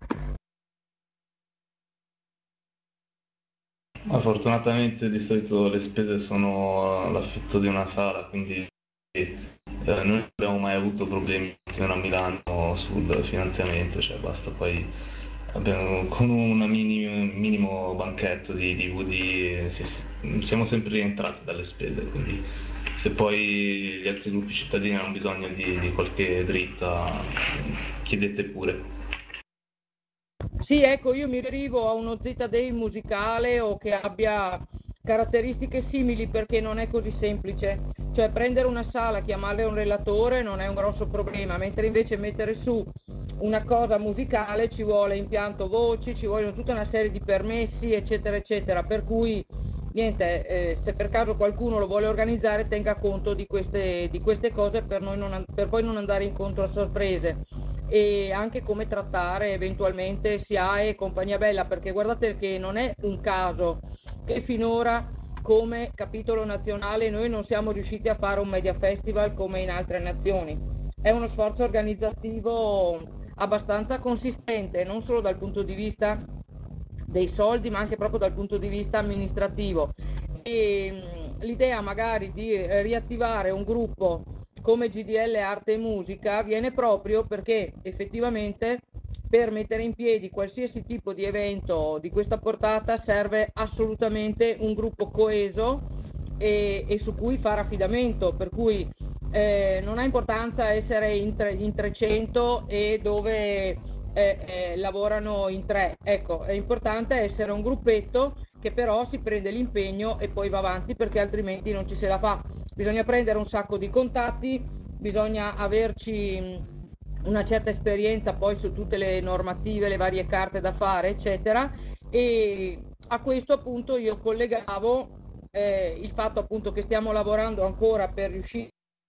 Ma fortunatamente di solito le spese sono l'affitto di una sala, quindi eh, noi non abbiamo mai avuto problemi a Milano sul finanziamento, cioè basta poi abbiamo, con un minimo, minimo banchetto di D V D si- siamo sempre rientrati dalle spese, quindi se poi gli altri gruppi cittadini hanno bisogno di, di qualche dritta chiedete pure. Sì, ecco, io mi riferivo a uno Z Day musicale o che abbia caratteristiche simili perché non è così semplice. Cioè prendere una sala, chiamarle un relatore non è un grosso problema, mentre invece mettere su una cosa musicale ci vuole impianto voci, ci vogliono tutta una serie di permessi, eccetera, eccetera. Per cui, niente, eh, se per caso qualcuno lo vuole organizzare, tenga conto di queste, di queste cose per, noi non, per poi non andare incontro a sorprese. E anche come trattare eventualmente S I A E e compagnia bella, perché guardate che non è un caso che finora come capitolo nazionale noi non siamo riusciti a fare un media festival come in altre nazioni. È uno sforzo organizzativo abbastanza consistente, non solo dal punto di vista dei soldi, ma anche proprio dal punto di vista amministrativo. E mh, l'idea magari di eh, riattivare un gruppo come G D L Arte e Musica viene proprio perché effettivamente per mettere in piedi qualsiasi tipo di evento di questa portata serve assolutamente un gruppo coeso e, e su cui fare affidamento, per cui eh, non ha importanza essere in, tre, in trecento e dove eh, eh, lavorano in tre, ecco, è importante essere un gruppetto che però si prende l'impegno e poi va avanti perché altrimenti non ci se la fa. Bisogna prendere un sacco di contatti, bisogna averci una certa esperienza poi su tutte le normative, le varie carte da fare, eccetera, e a questo appunto io collegavo eh, il fatto appunto che stiamo lavorando ancora per riuscire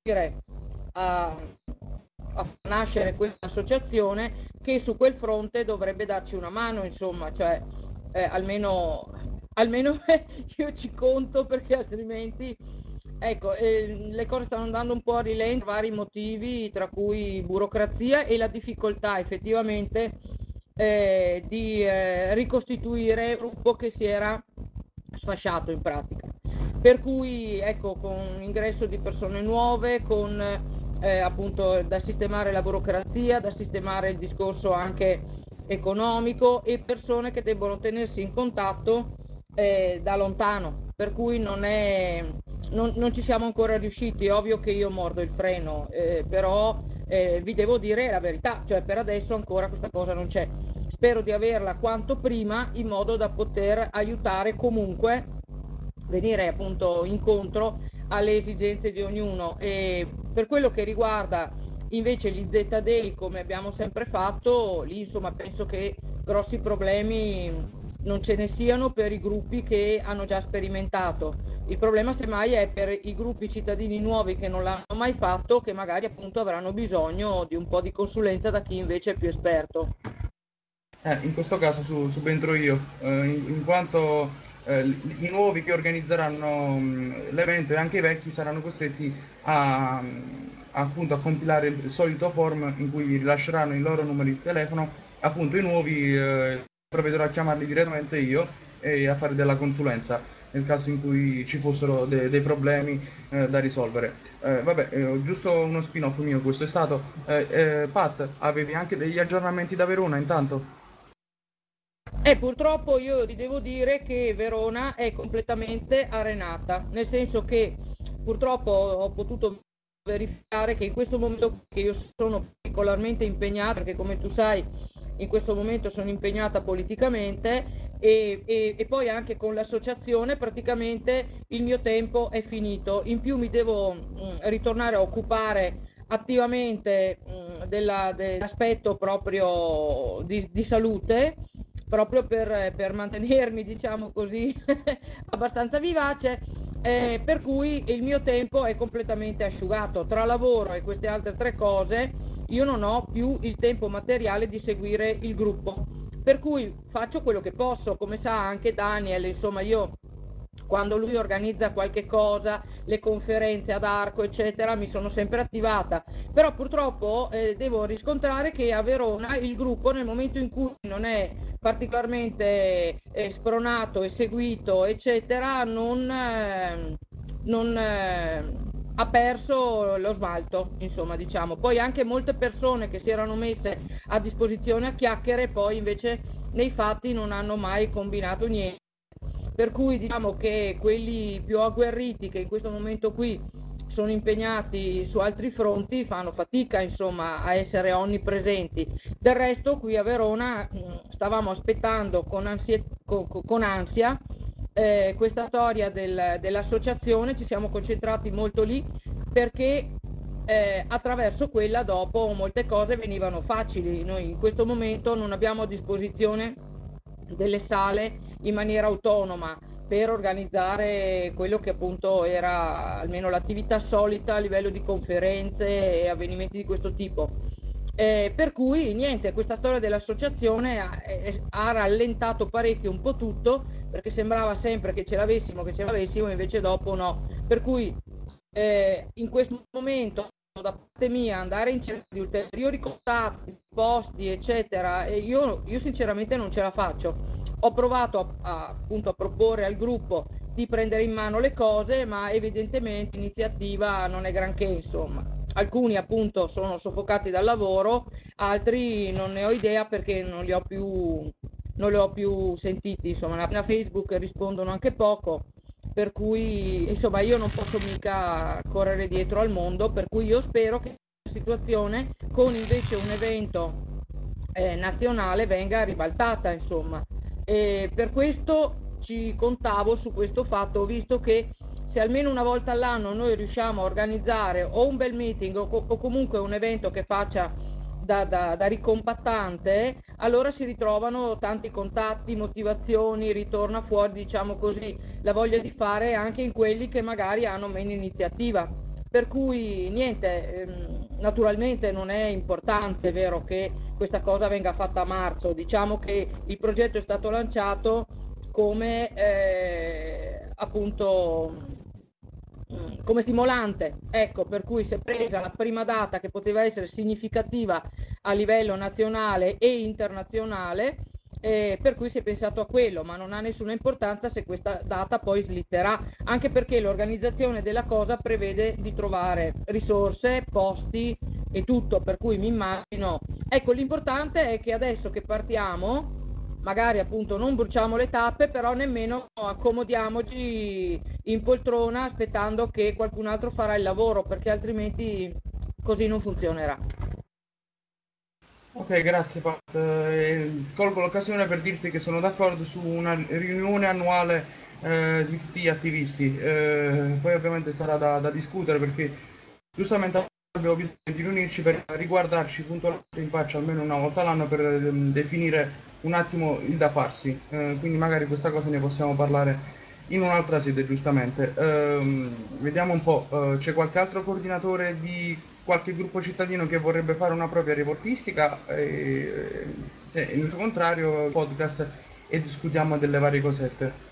a, a nascere questa associazione che su quel fronte dovrebbe darci una mano, insomma, cioè eh, almeno, almeno io ci conto, perché altrimenti ecco, eh, le cose stanno andando un po' a rilento per vari motivi, tra cui burocrazia e la difficoltà effettivamente eh, di eh, ricostituire un gruppo che si era sfasciato in pratica. Per cui ecco, con ingresso di persone nuove, con eh, appunto da sistemare la burocrazia, da sistemare il discorso anche economico, e persone che debbono tenersi in contatto eh, da lontano, per cui non è non, non ci siamo ancora riusciti. È ovvio che io mordo il freno, eh, però eh, vi devo dire la verità, cioè per adesso ancora questa cosa non c'è. Spero di averla quanto prima, in modo da poter aiutare comunque, venire appunto incontro alle esigenze di ognuno. E per quello che riguarda invece gli Z Day, come abbiamo sempre fatto, lì insomma penso che grossi problemi non ce ne siano per i gruppi che hanno già sperimentato. Il problema semmai è per i gruppi cittadini nuovi che non l'hanno mai fatto, che magari appunto avranno bisogno di un po' di consulenza da chi invece è più esperto. Eh, in questo caso su, subentro io, eh, in, in quanto eh, i nuovi che organizzeranno mh, l'evento e anche i vecchi saranno costretti a, appunto, a compilare il solito form in cui rilasceranno i loro numeri di telefono. Appunto i nuovi eh, provvederò a chiamarli direttamente io e a fare della consulenza nel caso in cui ci fossero de- dei problemi eh, da risolvere. Eh, vabbè, eh, giusto uno spin-off mio questo è stato. Eh, eh, Pat, avevi anche degli aggiornamenti da Verona intanto? E purtroppo io ti devo dire che Verona è completamente arenata, nel senso che purtroppo ho potuto verificare che in questo momento che io sono particolarmente impegnata, perché come tu sai in questo momento sono impegnata politicamente, e, e, e poi anche con l'associazione praticamente il mio tempo è finito. In più mi devo mh, ritornare a occupare attivamente mh, della, dell'aspetto proprio di, di salute, proprio per, per mantenermi, diciamo così, abbastanza vivace, eh, per cui il mio tempo è completamente asciugato. Tra lavoro e queste altre tre cose, io non ho più il tempo materiale di seguire il gruppo, per cui faccio quello che posso, come sa anche Daniel, insomma io quando lui organizza qualche cosa, le conferenze ad Arco, eccetera, mi sono sempre attivata. Però purtroppo eh, devo riscontrare che a Verona il gruppo, nel momento in cui non è particolarmente eh, spronato e seguito, eccetera, non, eh, non eh, ha perso lo smalto, insomma, diciamo. Poi anche molte persone che si erano messe a disposizione a chiacchiere, poi invece nei fatti non hanno mai combinato niente. Per cui diciamo che quelli più agguerriti, che in questo momento qui sono impegnati su altri fronti, fanno fatica insomma a essere onnipresenti. Del resto qui a Verona mh, stavamo aspettando con, ansia, con, con ansia eh, questa storia del, dell'associazione, ci siamo concentrati molto lì perché eh, attraverso quella dopo molte cose venivano facili. Noi in questo momento non abbiamo a disposizione delle sale in maniera autonoma per organizzare quello che appunto era almeno l'attività solita a livello di conferenze e avvenimenti di questo tipo. Eh, per cui niente, questa storia dell'associazione ha, ha rallentato parecchio un po' tutto, perché sembrava sempre che ce l'avessimo, che ce l'avessimo, invece dopo no. Per cui eh, in questo momento da parte mia andare in cerca di ulteriori contatti, posti, eccetera, e io, io sinceramente non ce la faccio. Ho provato a, a, appunto a proporre al gruppo di prendere in mano le cose, ma evidentemente l'iniziativa non è granché, insomma. Alcuni appunto sono soffocati dal lavoro, altri non ne ho idea perché non li ho più, non li ho più sentiti, insomma, a Facebook rispondono anche poco. Per cui insomma io non posso mica correre dietro al mondo, per cui io spero che la situazione con invece un evento eh, nazionale venga ribaltata, insomma. E per questo ci contavo su questo fatto, visto che se almeno una volta all'anno noi riusciamo a organizzare o un bel meeting o, o comunque un evento che faccia da, da, da ricompattante, allora si ritrovano tanti contatti, motivazioni, ritorna fuori, diciamo così, la voglia di fare anche in quelli che magari hanno meno iniziativa. Per cui niente, ehm, naturalmente non è importante, è vero, che questa cosa venga fatta a marzo, diciamo che il progetto è stato lanciato come eh, appunto come stimolante, ecco, per cui si è presa la prima data che poteva essere significativa a livello nazionale e internazionale, eh, per cui si è pensato a quello, ma non ha nessuna importanza se questa data poi slitterà, anche perché l'organizzazione della cosa prevede di trovare risorse, posti e tutto, per cui mi immagino, ecco, l'importante è che adesso che partiamo magari appunto non bruciamo le tappe, però nemmeno accomodiamoci in poltrona aspettando che qualcun altro farà il lavoro, perché altrimenti così non funzionerà. Ok, grazie Pat. Eh, colgo l'occasione per dirti che sono d'accordo su una riunione annuale eh, di tutti gli attivisti. Eh, poi ovviamente sarà da, da discutere perché giustamente abbiamo bisogno di riunirci per riguardarci puntualmente in faccia almeno una volta l'anno per ehm, definire un attimo il da farsi. Eh, quindi magari questa cosa ne possiamo parlare in un'altra sede, giustamente. Ehm, vediamo un po', eh, c'è qualche altro coordinatore di qualche gruppo cittadino che vorrebbe fare una propria reportistica? E, se in caso contrario, podcast e discutiamo delle varie cosette.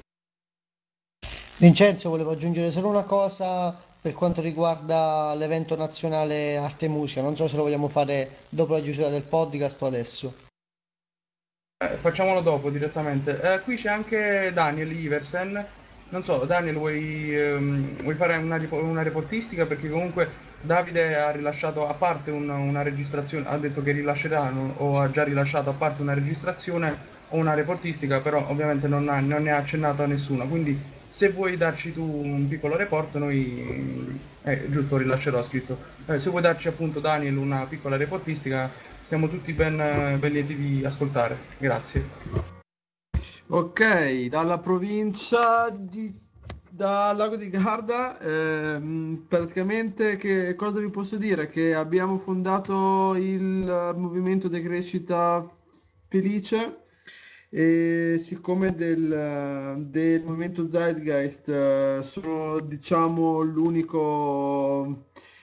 Vincenzo, volevo aggiungere solo una cosa per quanto riguarda l'evento nazionale Arte e Musica. Non so se lo vogliamo fare dopo la chiusura del podcast o adesso. Eh, facciamolo dopo direttamente. Eh, qui c'è anche Daniel Iversen. Non so, Daniel, vuoi, ehm, vuoi fare una, ripo- una reportistica? Perché comunque Davide ha rilasciato a parte un- una registrazione, ha detto che rilascerà no? o ha già rilasciato a parte una registrazione o una reportistica, però ovviamente non, ha- non ne ha accennato a nessuna. Quindi se vuoi darci tu un piccolo report, noi, eh, giusto, rilascerò scritto. Eh, se vuoi darci appunto Daniel una piccola reportistica, siamo tutti ben, eh, ben lieti di ascoltare. Grazie. Ok, dalla provincia di da Lago di Garda, ehm, praticamente che cosa vi posso dire? Che abbiamo fondato il eh, movimento di crescita felice e siccome del, eh, del movimento Zeitgeist eh, sono diciamo l'unico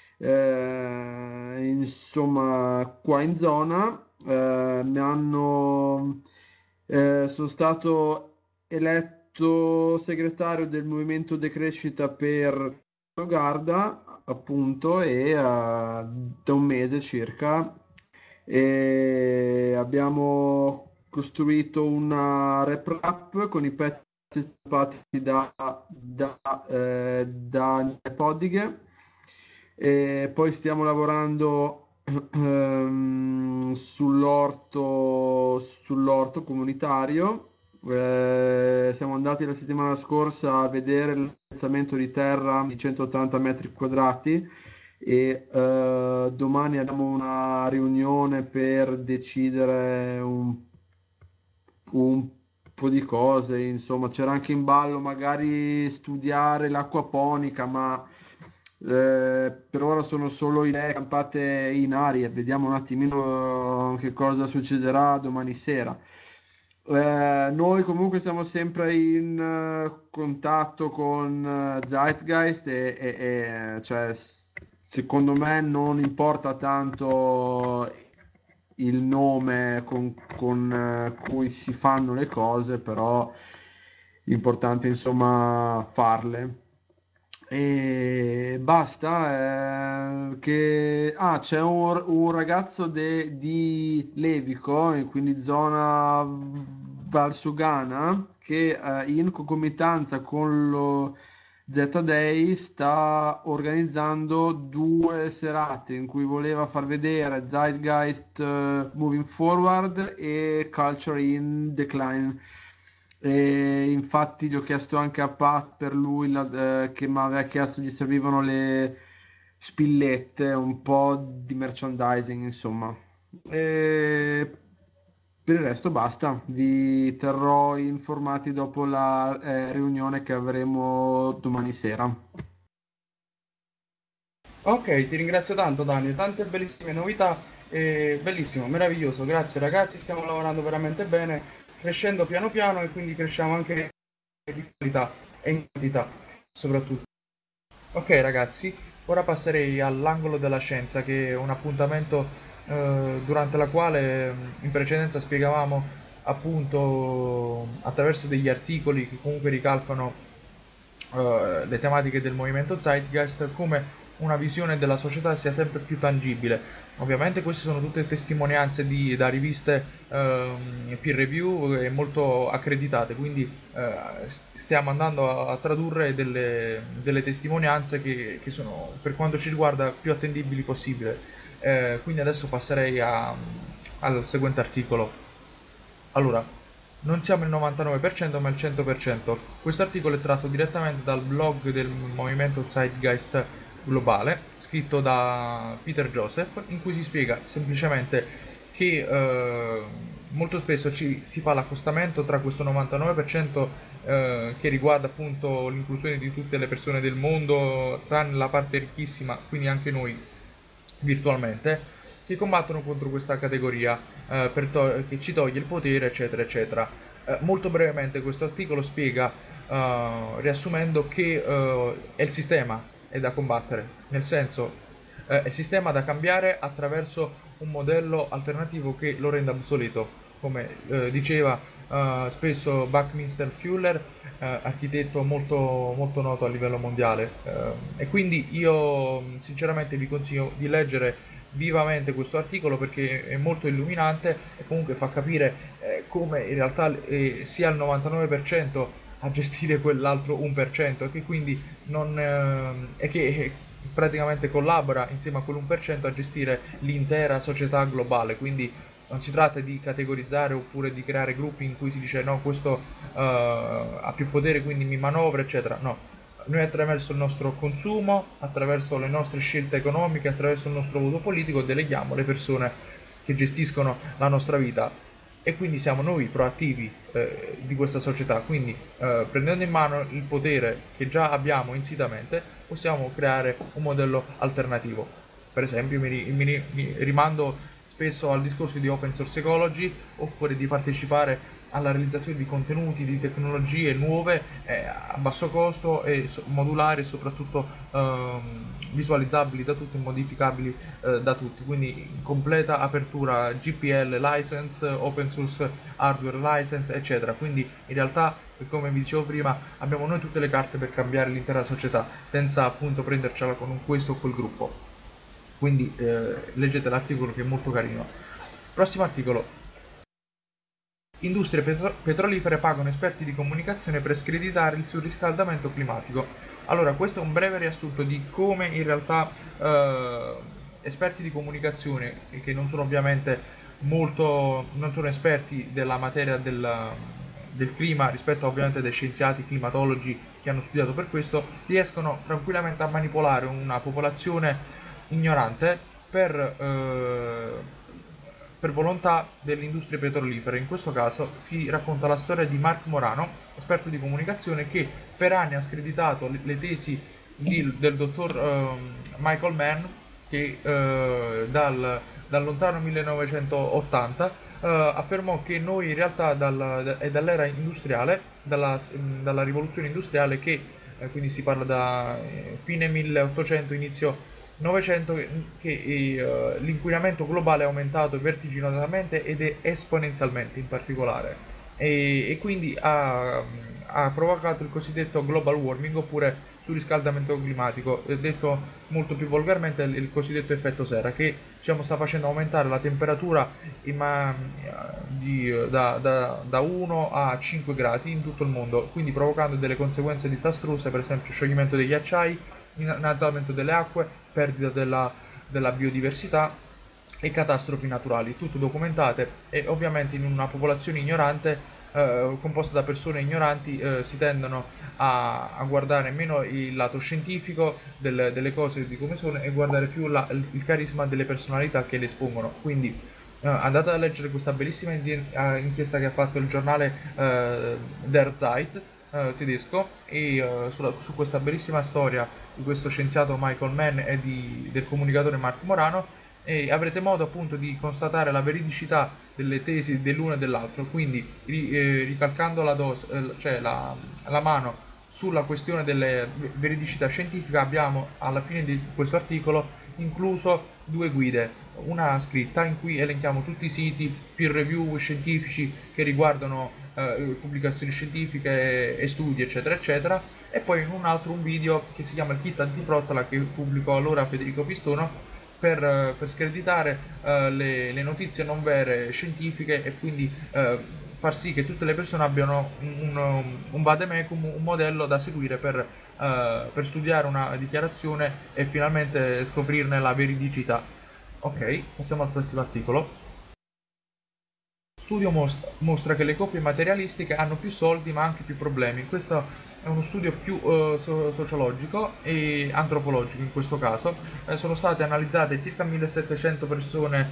eh, insomma qua in zona, eh, mi hanno eh, sono stato eletto segretario del Movimento Decrescita per Garda, appunto, e eh, da un mese circa e abbiamo costruito una rap rap con i pezzi stampati da, da, eh, da Podighe e poi stiamo lavorando ehm, sull'orto sull'orto comunitario. Eh, siamo andati la settimana scorsa a vedere l'alzamento di terra di centottanta metri quadrati e eh, domani abbiamo una riunione per decidere un, un po' di cose, insomma, c'era anche in ballo magari studiare l'acquaponica, ma eh, per ora sono solo idee campate in aria, vediamo un attimino che cosa succederà domani sera. Eh, noi comunque siamo sempre in eh, contatto con eh, Zeitgeist e, e- e, cioè, s- secondo me non importa tanto il nome con, con, eh, cui si fanno le cose, però l'importante è insomma farle. E basta, eh, che ah, c'è un, un ragazzo de- di Levico, e quindi zona Valsugana, che eh, in concomitanza con lo Z-Day sta organizzando due serate in cui voleva far vedere Zeitgeist eh, Moving Forward e Culture in Decline. E infatti gli ho chiesto anche a Pat per lui la- eh, che mi aveva chiesto gli servivano le spillette, un po' di merchandising, insomma. E per il resto basta, vi terrò informati dopo la eh, riunione che avremo domani sera. Ok, ti ringrazio tanto Dani, tante bellissime novità E bellissimo, meraviglioso, grazie ragazzi, stiamo lavorando veramente bene, crescendo piano piano e quindi cresciamo anche di qualità e in quantità soprattutto. Ok ragazzi, ora passerei all'angolo della scienza, che è un appuntamento eh, durante la quale mh, in precedenza spiegavamo appunto attraverso degli articoli che comunque ricalcano eh, le tematiche del movimento Zeitgeist, come una visione della società sia sempre più tangibile. Ovviamente queste sono tutte testimonianze di, da riviste ehm, peer review e molto accreditate, quindi eh, stiamo andando a, a tradurre delle, delle testimonianze che, che sono, per quanto ci riguarda, più attendibili possibile. Eh, quindi adesso passerei a- al seguente articolo. Allora, non siamo il novantanove per cento ma il cento per cento. Questo articolo è tratto direttamente dal blog del movimento Zeitgeist globale, scritto da Peter Joseph, in cui si spiega semplicemente che eh, molto spesso ci, si fa l'accostamento tra questo novantanove per cento eh, che riguarda appunto l'inclusione di tutte le persone del mondo, tranne la parte ricchissima, quindi anche noi virtualmente, che combattono contro questa categoria eh, per to- che ci toglie il potere, eccetera, eccetera. Eh, molto brevemente questo articolo spiega, eh, riassumendo, che eh, è il sistema è da combattere, nel senso eh, è il sistema da cambiare attraverso un modello alternativo che lo renda obsoleto, come eh, diceva eh, spesso Buckminster Fuller, eh, architetto molto, molto noto a livello mondiale. Eh, e quindi io sinceramente vi consiglio di leggere vivamente questo articolo, perché è molto illuminante e comunque fa capire eh, come in realtà eh, sia il novantanove per cento a gestire quell'altro uno per cento, e che quindi non eh, e che eh, praticamente collabora insieme a quell'uno per cento a gestire l'intera società globale. Quindi non si tratta di categorizzare oppure di creare gruppi in cui si dice no, questo eh, ha più potere quindi mi manovra, eccetera. No, noi attraverso il nostro consumo, attraverso le nostre scelte economiche, attraverso il nostro voto politico deleghiamo le persone che gestiscono la nostra vita, e quindi siamo noi proattivi eh, di questa società. Quindi eh, prendendo in mano il potere che già abbiamo insitamente, possiamo creare un modello alternativo. Per esempio mi, ri- mi ri- mi rimando spesso al discorso di open source ecology, oppure di partecipare alla realizzazione di contenuti, di tecnologie nuove eh, a basso costo e so- modulari, e soprattutto ehm, visualizzabili da tutti e modificabili eh, da tutti. Quindi in completa apertura G P L license, open source hardware license, eccetera. Quindi in realtà, come vi dicevo prima, abbiamo noi tutte le carte per cambiare l'intera società, senza appunto prendercela con un questo o quel gruppo. Quindi eh, leggete l'articolo, che è molto carino. Prossimo articolo. Industrie petro- petrolifere pagano esperti di comunicazione per screditare il surriscaldamento climatico. Allora, questo è un breve riassunto di come in realtà eh, esperti di comunicazione, che non sono ovviamente molto, non sono esperti della materia del, del clima, rispetto ovviamente dai scienziati climatologi che hanno studiato per questo, riescono tranquillamente a manipolare una popolazione ignorante per, eh, per volontà delle industrie petrolifere. In questo caso si racconta la storia di Mark Morano, esperto di comunicazione, che per anni ha screditato le, le tesi di- del dottor ehm, Michael Mann, che eh, dal, dal lontano millenovecentottanta eh, affermò che noi in realtà dal- è dall'era industriale, dalla, dalla rivoluzione industriale, che eh, quindi si parla da eh, fine milleottocento, inizio novecento, che, che eh, l'inquinamento globale è aumentato vertiginosamente ed è esponenzialmente in particolare, e, e quindi ha, ha provocato il cosiddetto global warming, oppure surriscaldamento climatico, eh, detto molto più volgarmente il, il cosiddetto effetto serra, che diciamo sta facendo aumentare la temperatura in ma- di, da, da, da uno a cinque gradi in tutto il mondo, quindi provocando delle conseguenze disastrose, per esempio scioglimento degli ghiacciai, innalzamento delle acque, perdita della, della biodiversità e catastrofi naturali, tutto documentate. E ovviamente in una popolazione ignorante, eh, composta da persone ignoranti, eh, si tendono a, a guardare meno il lato scientifico del- delle cose di come sono, e guardare più la- il, il carisma delle personalità che le espongono. Quindi eh, andate a leggere questa bellissima inzi- eh, inchiesta che ha fatto il giornale eh, Der Zeit eh, tedesco, e eh, sulla- su questa bellissima storia di questo scienziato Michael Mann e di- del comunicatore Mark Morano, e avrete modo appunto di constatare la veridicità delle tesi dell'uno e dell'altro, quindi ri- eh, ricalcando la, dos- eh, cioè la, la mano sulla questione delle veridicità scientifica, abbiamo alla fine di questo articolo incluso due guide, una scritta in cui elenchiamo tutti i siti peer review scientifici che riguardano eh, pubblicazioni scientifiche e studi eccetera eccetera, e poi in un altro un video che si chiama il kit antiprottola che pubblicò allora Federico Pistono per, eh, per screditare eh, le, le notizie non vere scientifiche e quindi eh, far sì che tutte le persone abbiano un, un, un vademecum, un modello da seguire per, eh, per studiare una dichiarazione e finalmente scoprirne la veridicità. Ok, passiamo al prossimo articolo. Studio most- mostra che le coppie materialistiche hanno più soldi ma anche più problemi. Questo è uno studio più eh, so- sociologico e antropologico in questo caso. Eh, sono state analizzate circa millesettecento persone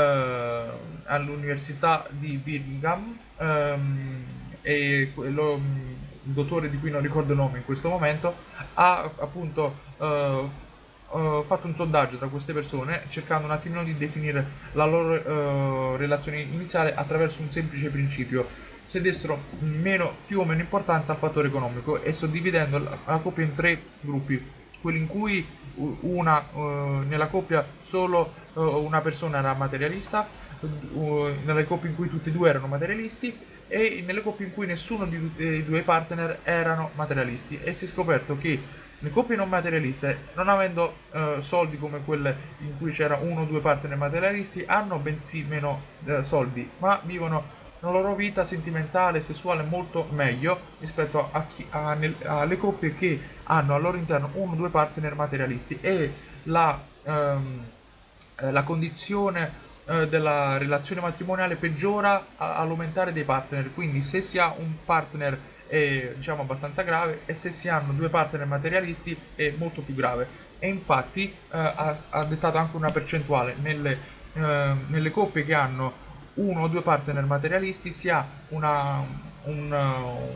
eh, all'Università di Birmingham ehm, e quello, il dottore di cui non ricordo il nome in questo momento ha appunto eh, eh, fatto un sondaggio tra queste persone cercando un attimino di definire la loro eh, relazione iniziale attraverso un semplice principio: se dessero meno, più o meno importanza al fattore economico, e suddividendo la, la coppia in tre gruppi: quelli in cui una, eh, nella coppia solo eh, una persona era materialista, uh, nelle coppie in cui tutti e due erano materialisti, e nelle coppie in cui nessuno di tutti e due i partner erano materialisti. E si è scoperto che le coppie non materialiste, non avendo eh, soldi come quelle in cui c'era uno o due partner materialisti, hanno bensì meno eh, soldi, ma vivono la loro vita sentimentale e sessuale molto meglio rispetto a chi, a, nel, alle coppie che hanno al loro interno uno o due partner materialisti. E la, ehm, eh, la condizione eh, della relazione matrimoniale peggiora a- all'aumentare dei partner, quindi se si ha un partner è diciamo abbastanza grave, e se si hanno due partner materialisti è molto più grave. E infatti eh, ha, ha dettato anche una percentuale: nelle, eh, nelle coppie che hanno uno o due partner materialisti si ha una, una,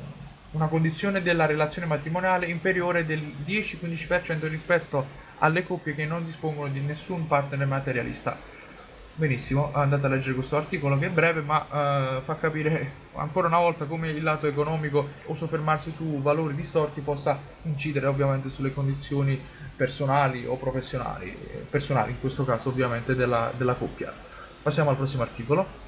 una condizione della relazione matrimoniale inferiore del dieci-quindici per cento rispetto alle coppie che non dispongono di nessun partner materialista. Benissimo, andate a leggere questo articolo che è breve ma eh, fa capire ancora una volta come il lato economico o soffermarsi su valori distorti possa incidere ovviamente sulle condizioni personali o professionali, personali in questo caso ovviamente della, della coppia. Passiamo al prossimo articolo.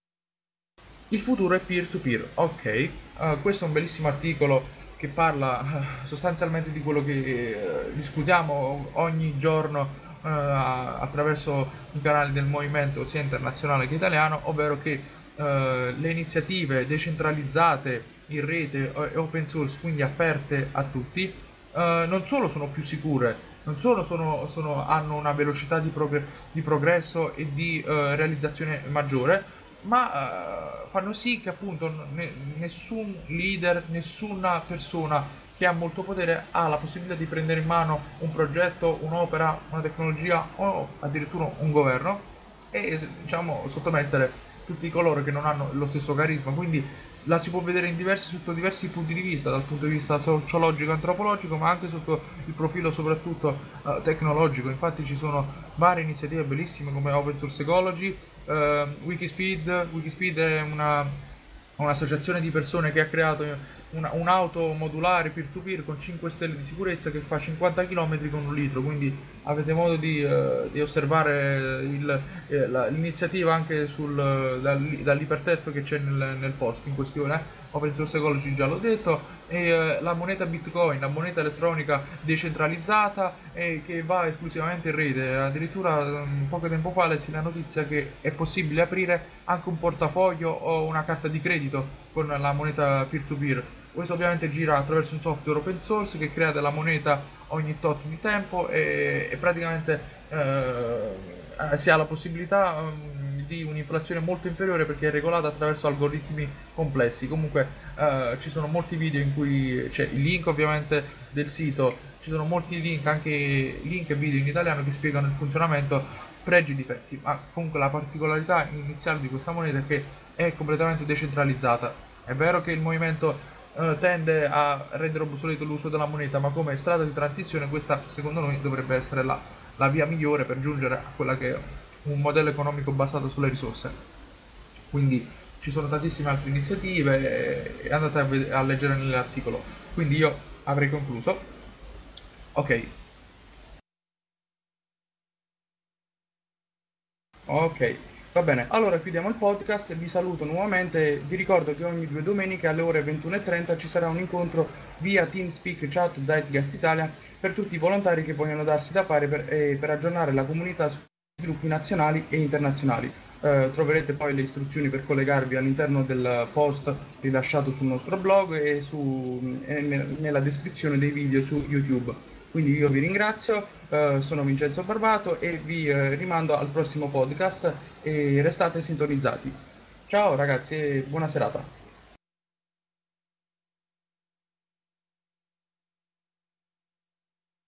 Il futuro è peer-to-peer. Ok, uh, questo è un bellissimo articolo che parla uh, sostanzialmente di quello che uh, discutiamo ogni giorno uh, attraverso i canali del movimento sia internazionale che italiano, ovvero che uh, le iniziative decentralizzate in rete e open source, quindi aperte a tutti, uh, non solo sono più sicure, non solo sono, sono, hanno una velocità di, progr- di progresso e di uh, realizzazione maggiore, ma uh, fanno sì che appunto ne- nessun leader, nessuna persona che ha molto potere ha la possibilità di prendere in mano un progetto, un'opera, una tecnologia o addirittura un governo e diciamo sottomettere tutti coloro che non hanno lo stesso carisma. Quindi la si può vedere in diversi, sotto diversi punti di vista, dal punto di vista sociologico e antropologico, ma anche sotto il profilo soprattutto uh, tecnologico. Infatti ci sono varie iniziative bellissime come Open Source Ecology, uh, Wikispeed. Wikispeed è una, un'associazione di persone che ha creato una, un'auto modulare peer-to-peer con cinque stelle di sicurezza che fa cinquanta chilometri con un litro, quindi avete modo di, uh, di osservare il, eh, la, l'iniziativa anche sul, dal, dall'ipertesto che c'è nel, nel post in questione. Open Source Ecology già l'ho detto, e eh, la moneta Bitcoin, la moneta elettronica decentralizzata e che va esclusivamente in rete. Addirittura um, poco tempo fa lessi la notizia che è possibile aprire anche un portafoglio o una carta di credito con la moneta peer-to-peer. Questo ovviamente gira attraverso un software open source che crea della moneta ogni tot di tempo e, e praticamente eh, si ha la possibilità um, di un'inflazione molto inferiore perché è regolata attraverso algoritmi complessi. Comunque eh, ci sono molti video in cui c'è il link ovviamente del sito, ci sono molti link, anche link e video in italiano che spiegano il funzionamento, pregi e difetti, ma comunque la particolarità iniziale di questa moneta è che è completamente decentralizzata. È vero che il movimento eh, tende a rendere obsoleto l'uso della moneta, ma come strada di transizione questa secondo noi dovrebbe essere la, la via migliore per giungere a quella che è un modello economico basato sulle risorse. Quindi ci sono tantissime altre iniziative, e andate a, ved- a leggere nell'articolo. Quindi io avrei concluso. Ok. Ok, va bene. Allora chiudiamo il podcast, vi saluto nuovamente. Vi ricordo che ogni due domeniche alle ore ventuno e trenta ci sarà un incontro via TeamSpeak Chat Zeitgeist Italia per tutti i volontari che vogliono darsi da fare per, eh, per aggiornare la comunità su sviluppi nazionali e internazionali. Eh, troverete poi le istruzioni per collegarvi all'interno del post rilasciato sul nostro blog e, su, e ne- nella descrizione dei video su YouTube. Quindi io vi ringrazio, eh, sono Vincenzo Barbato e vi eh, rimando al prossimo podcast e restate sintonizzati. Ciao ragazzi e buona serata.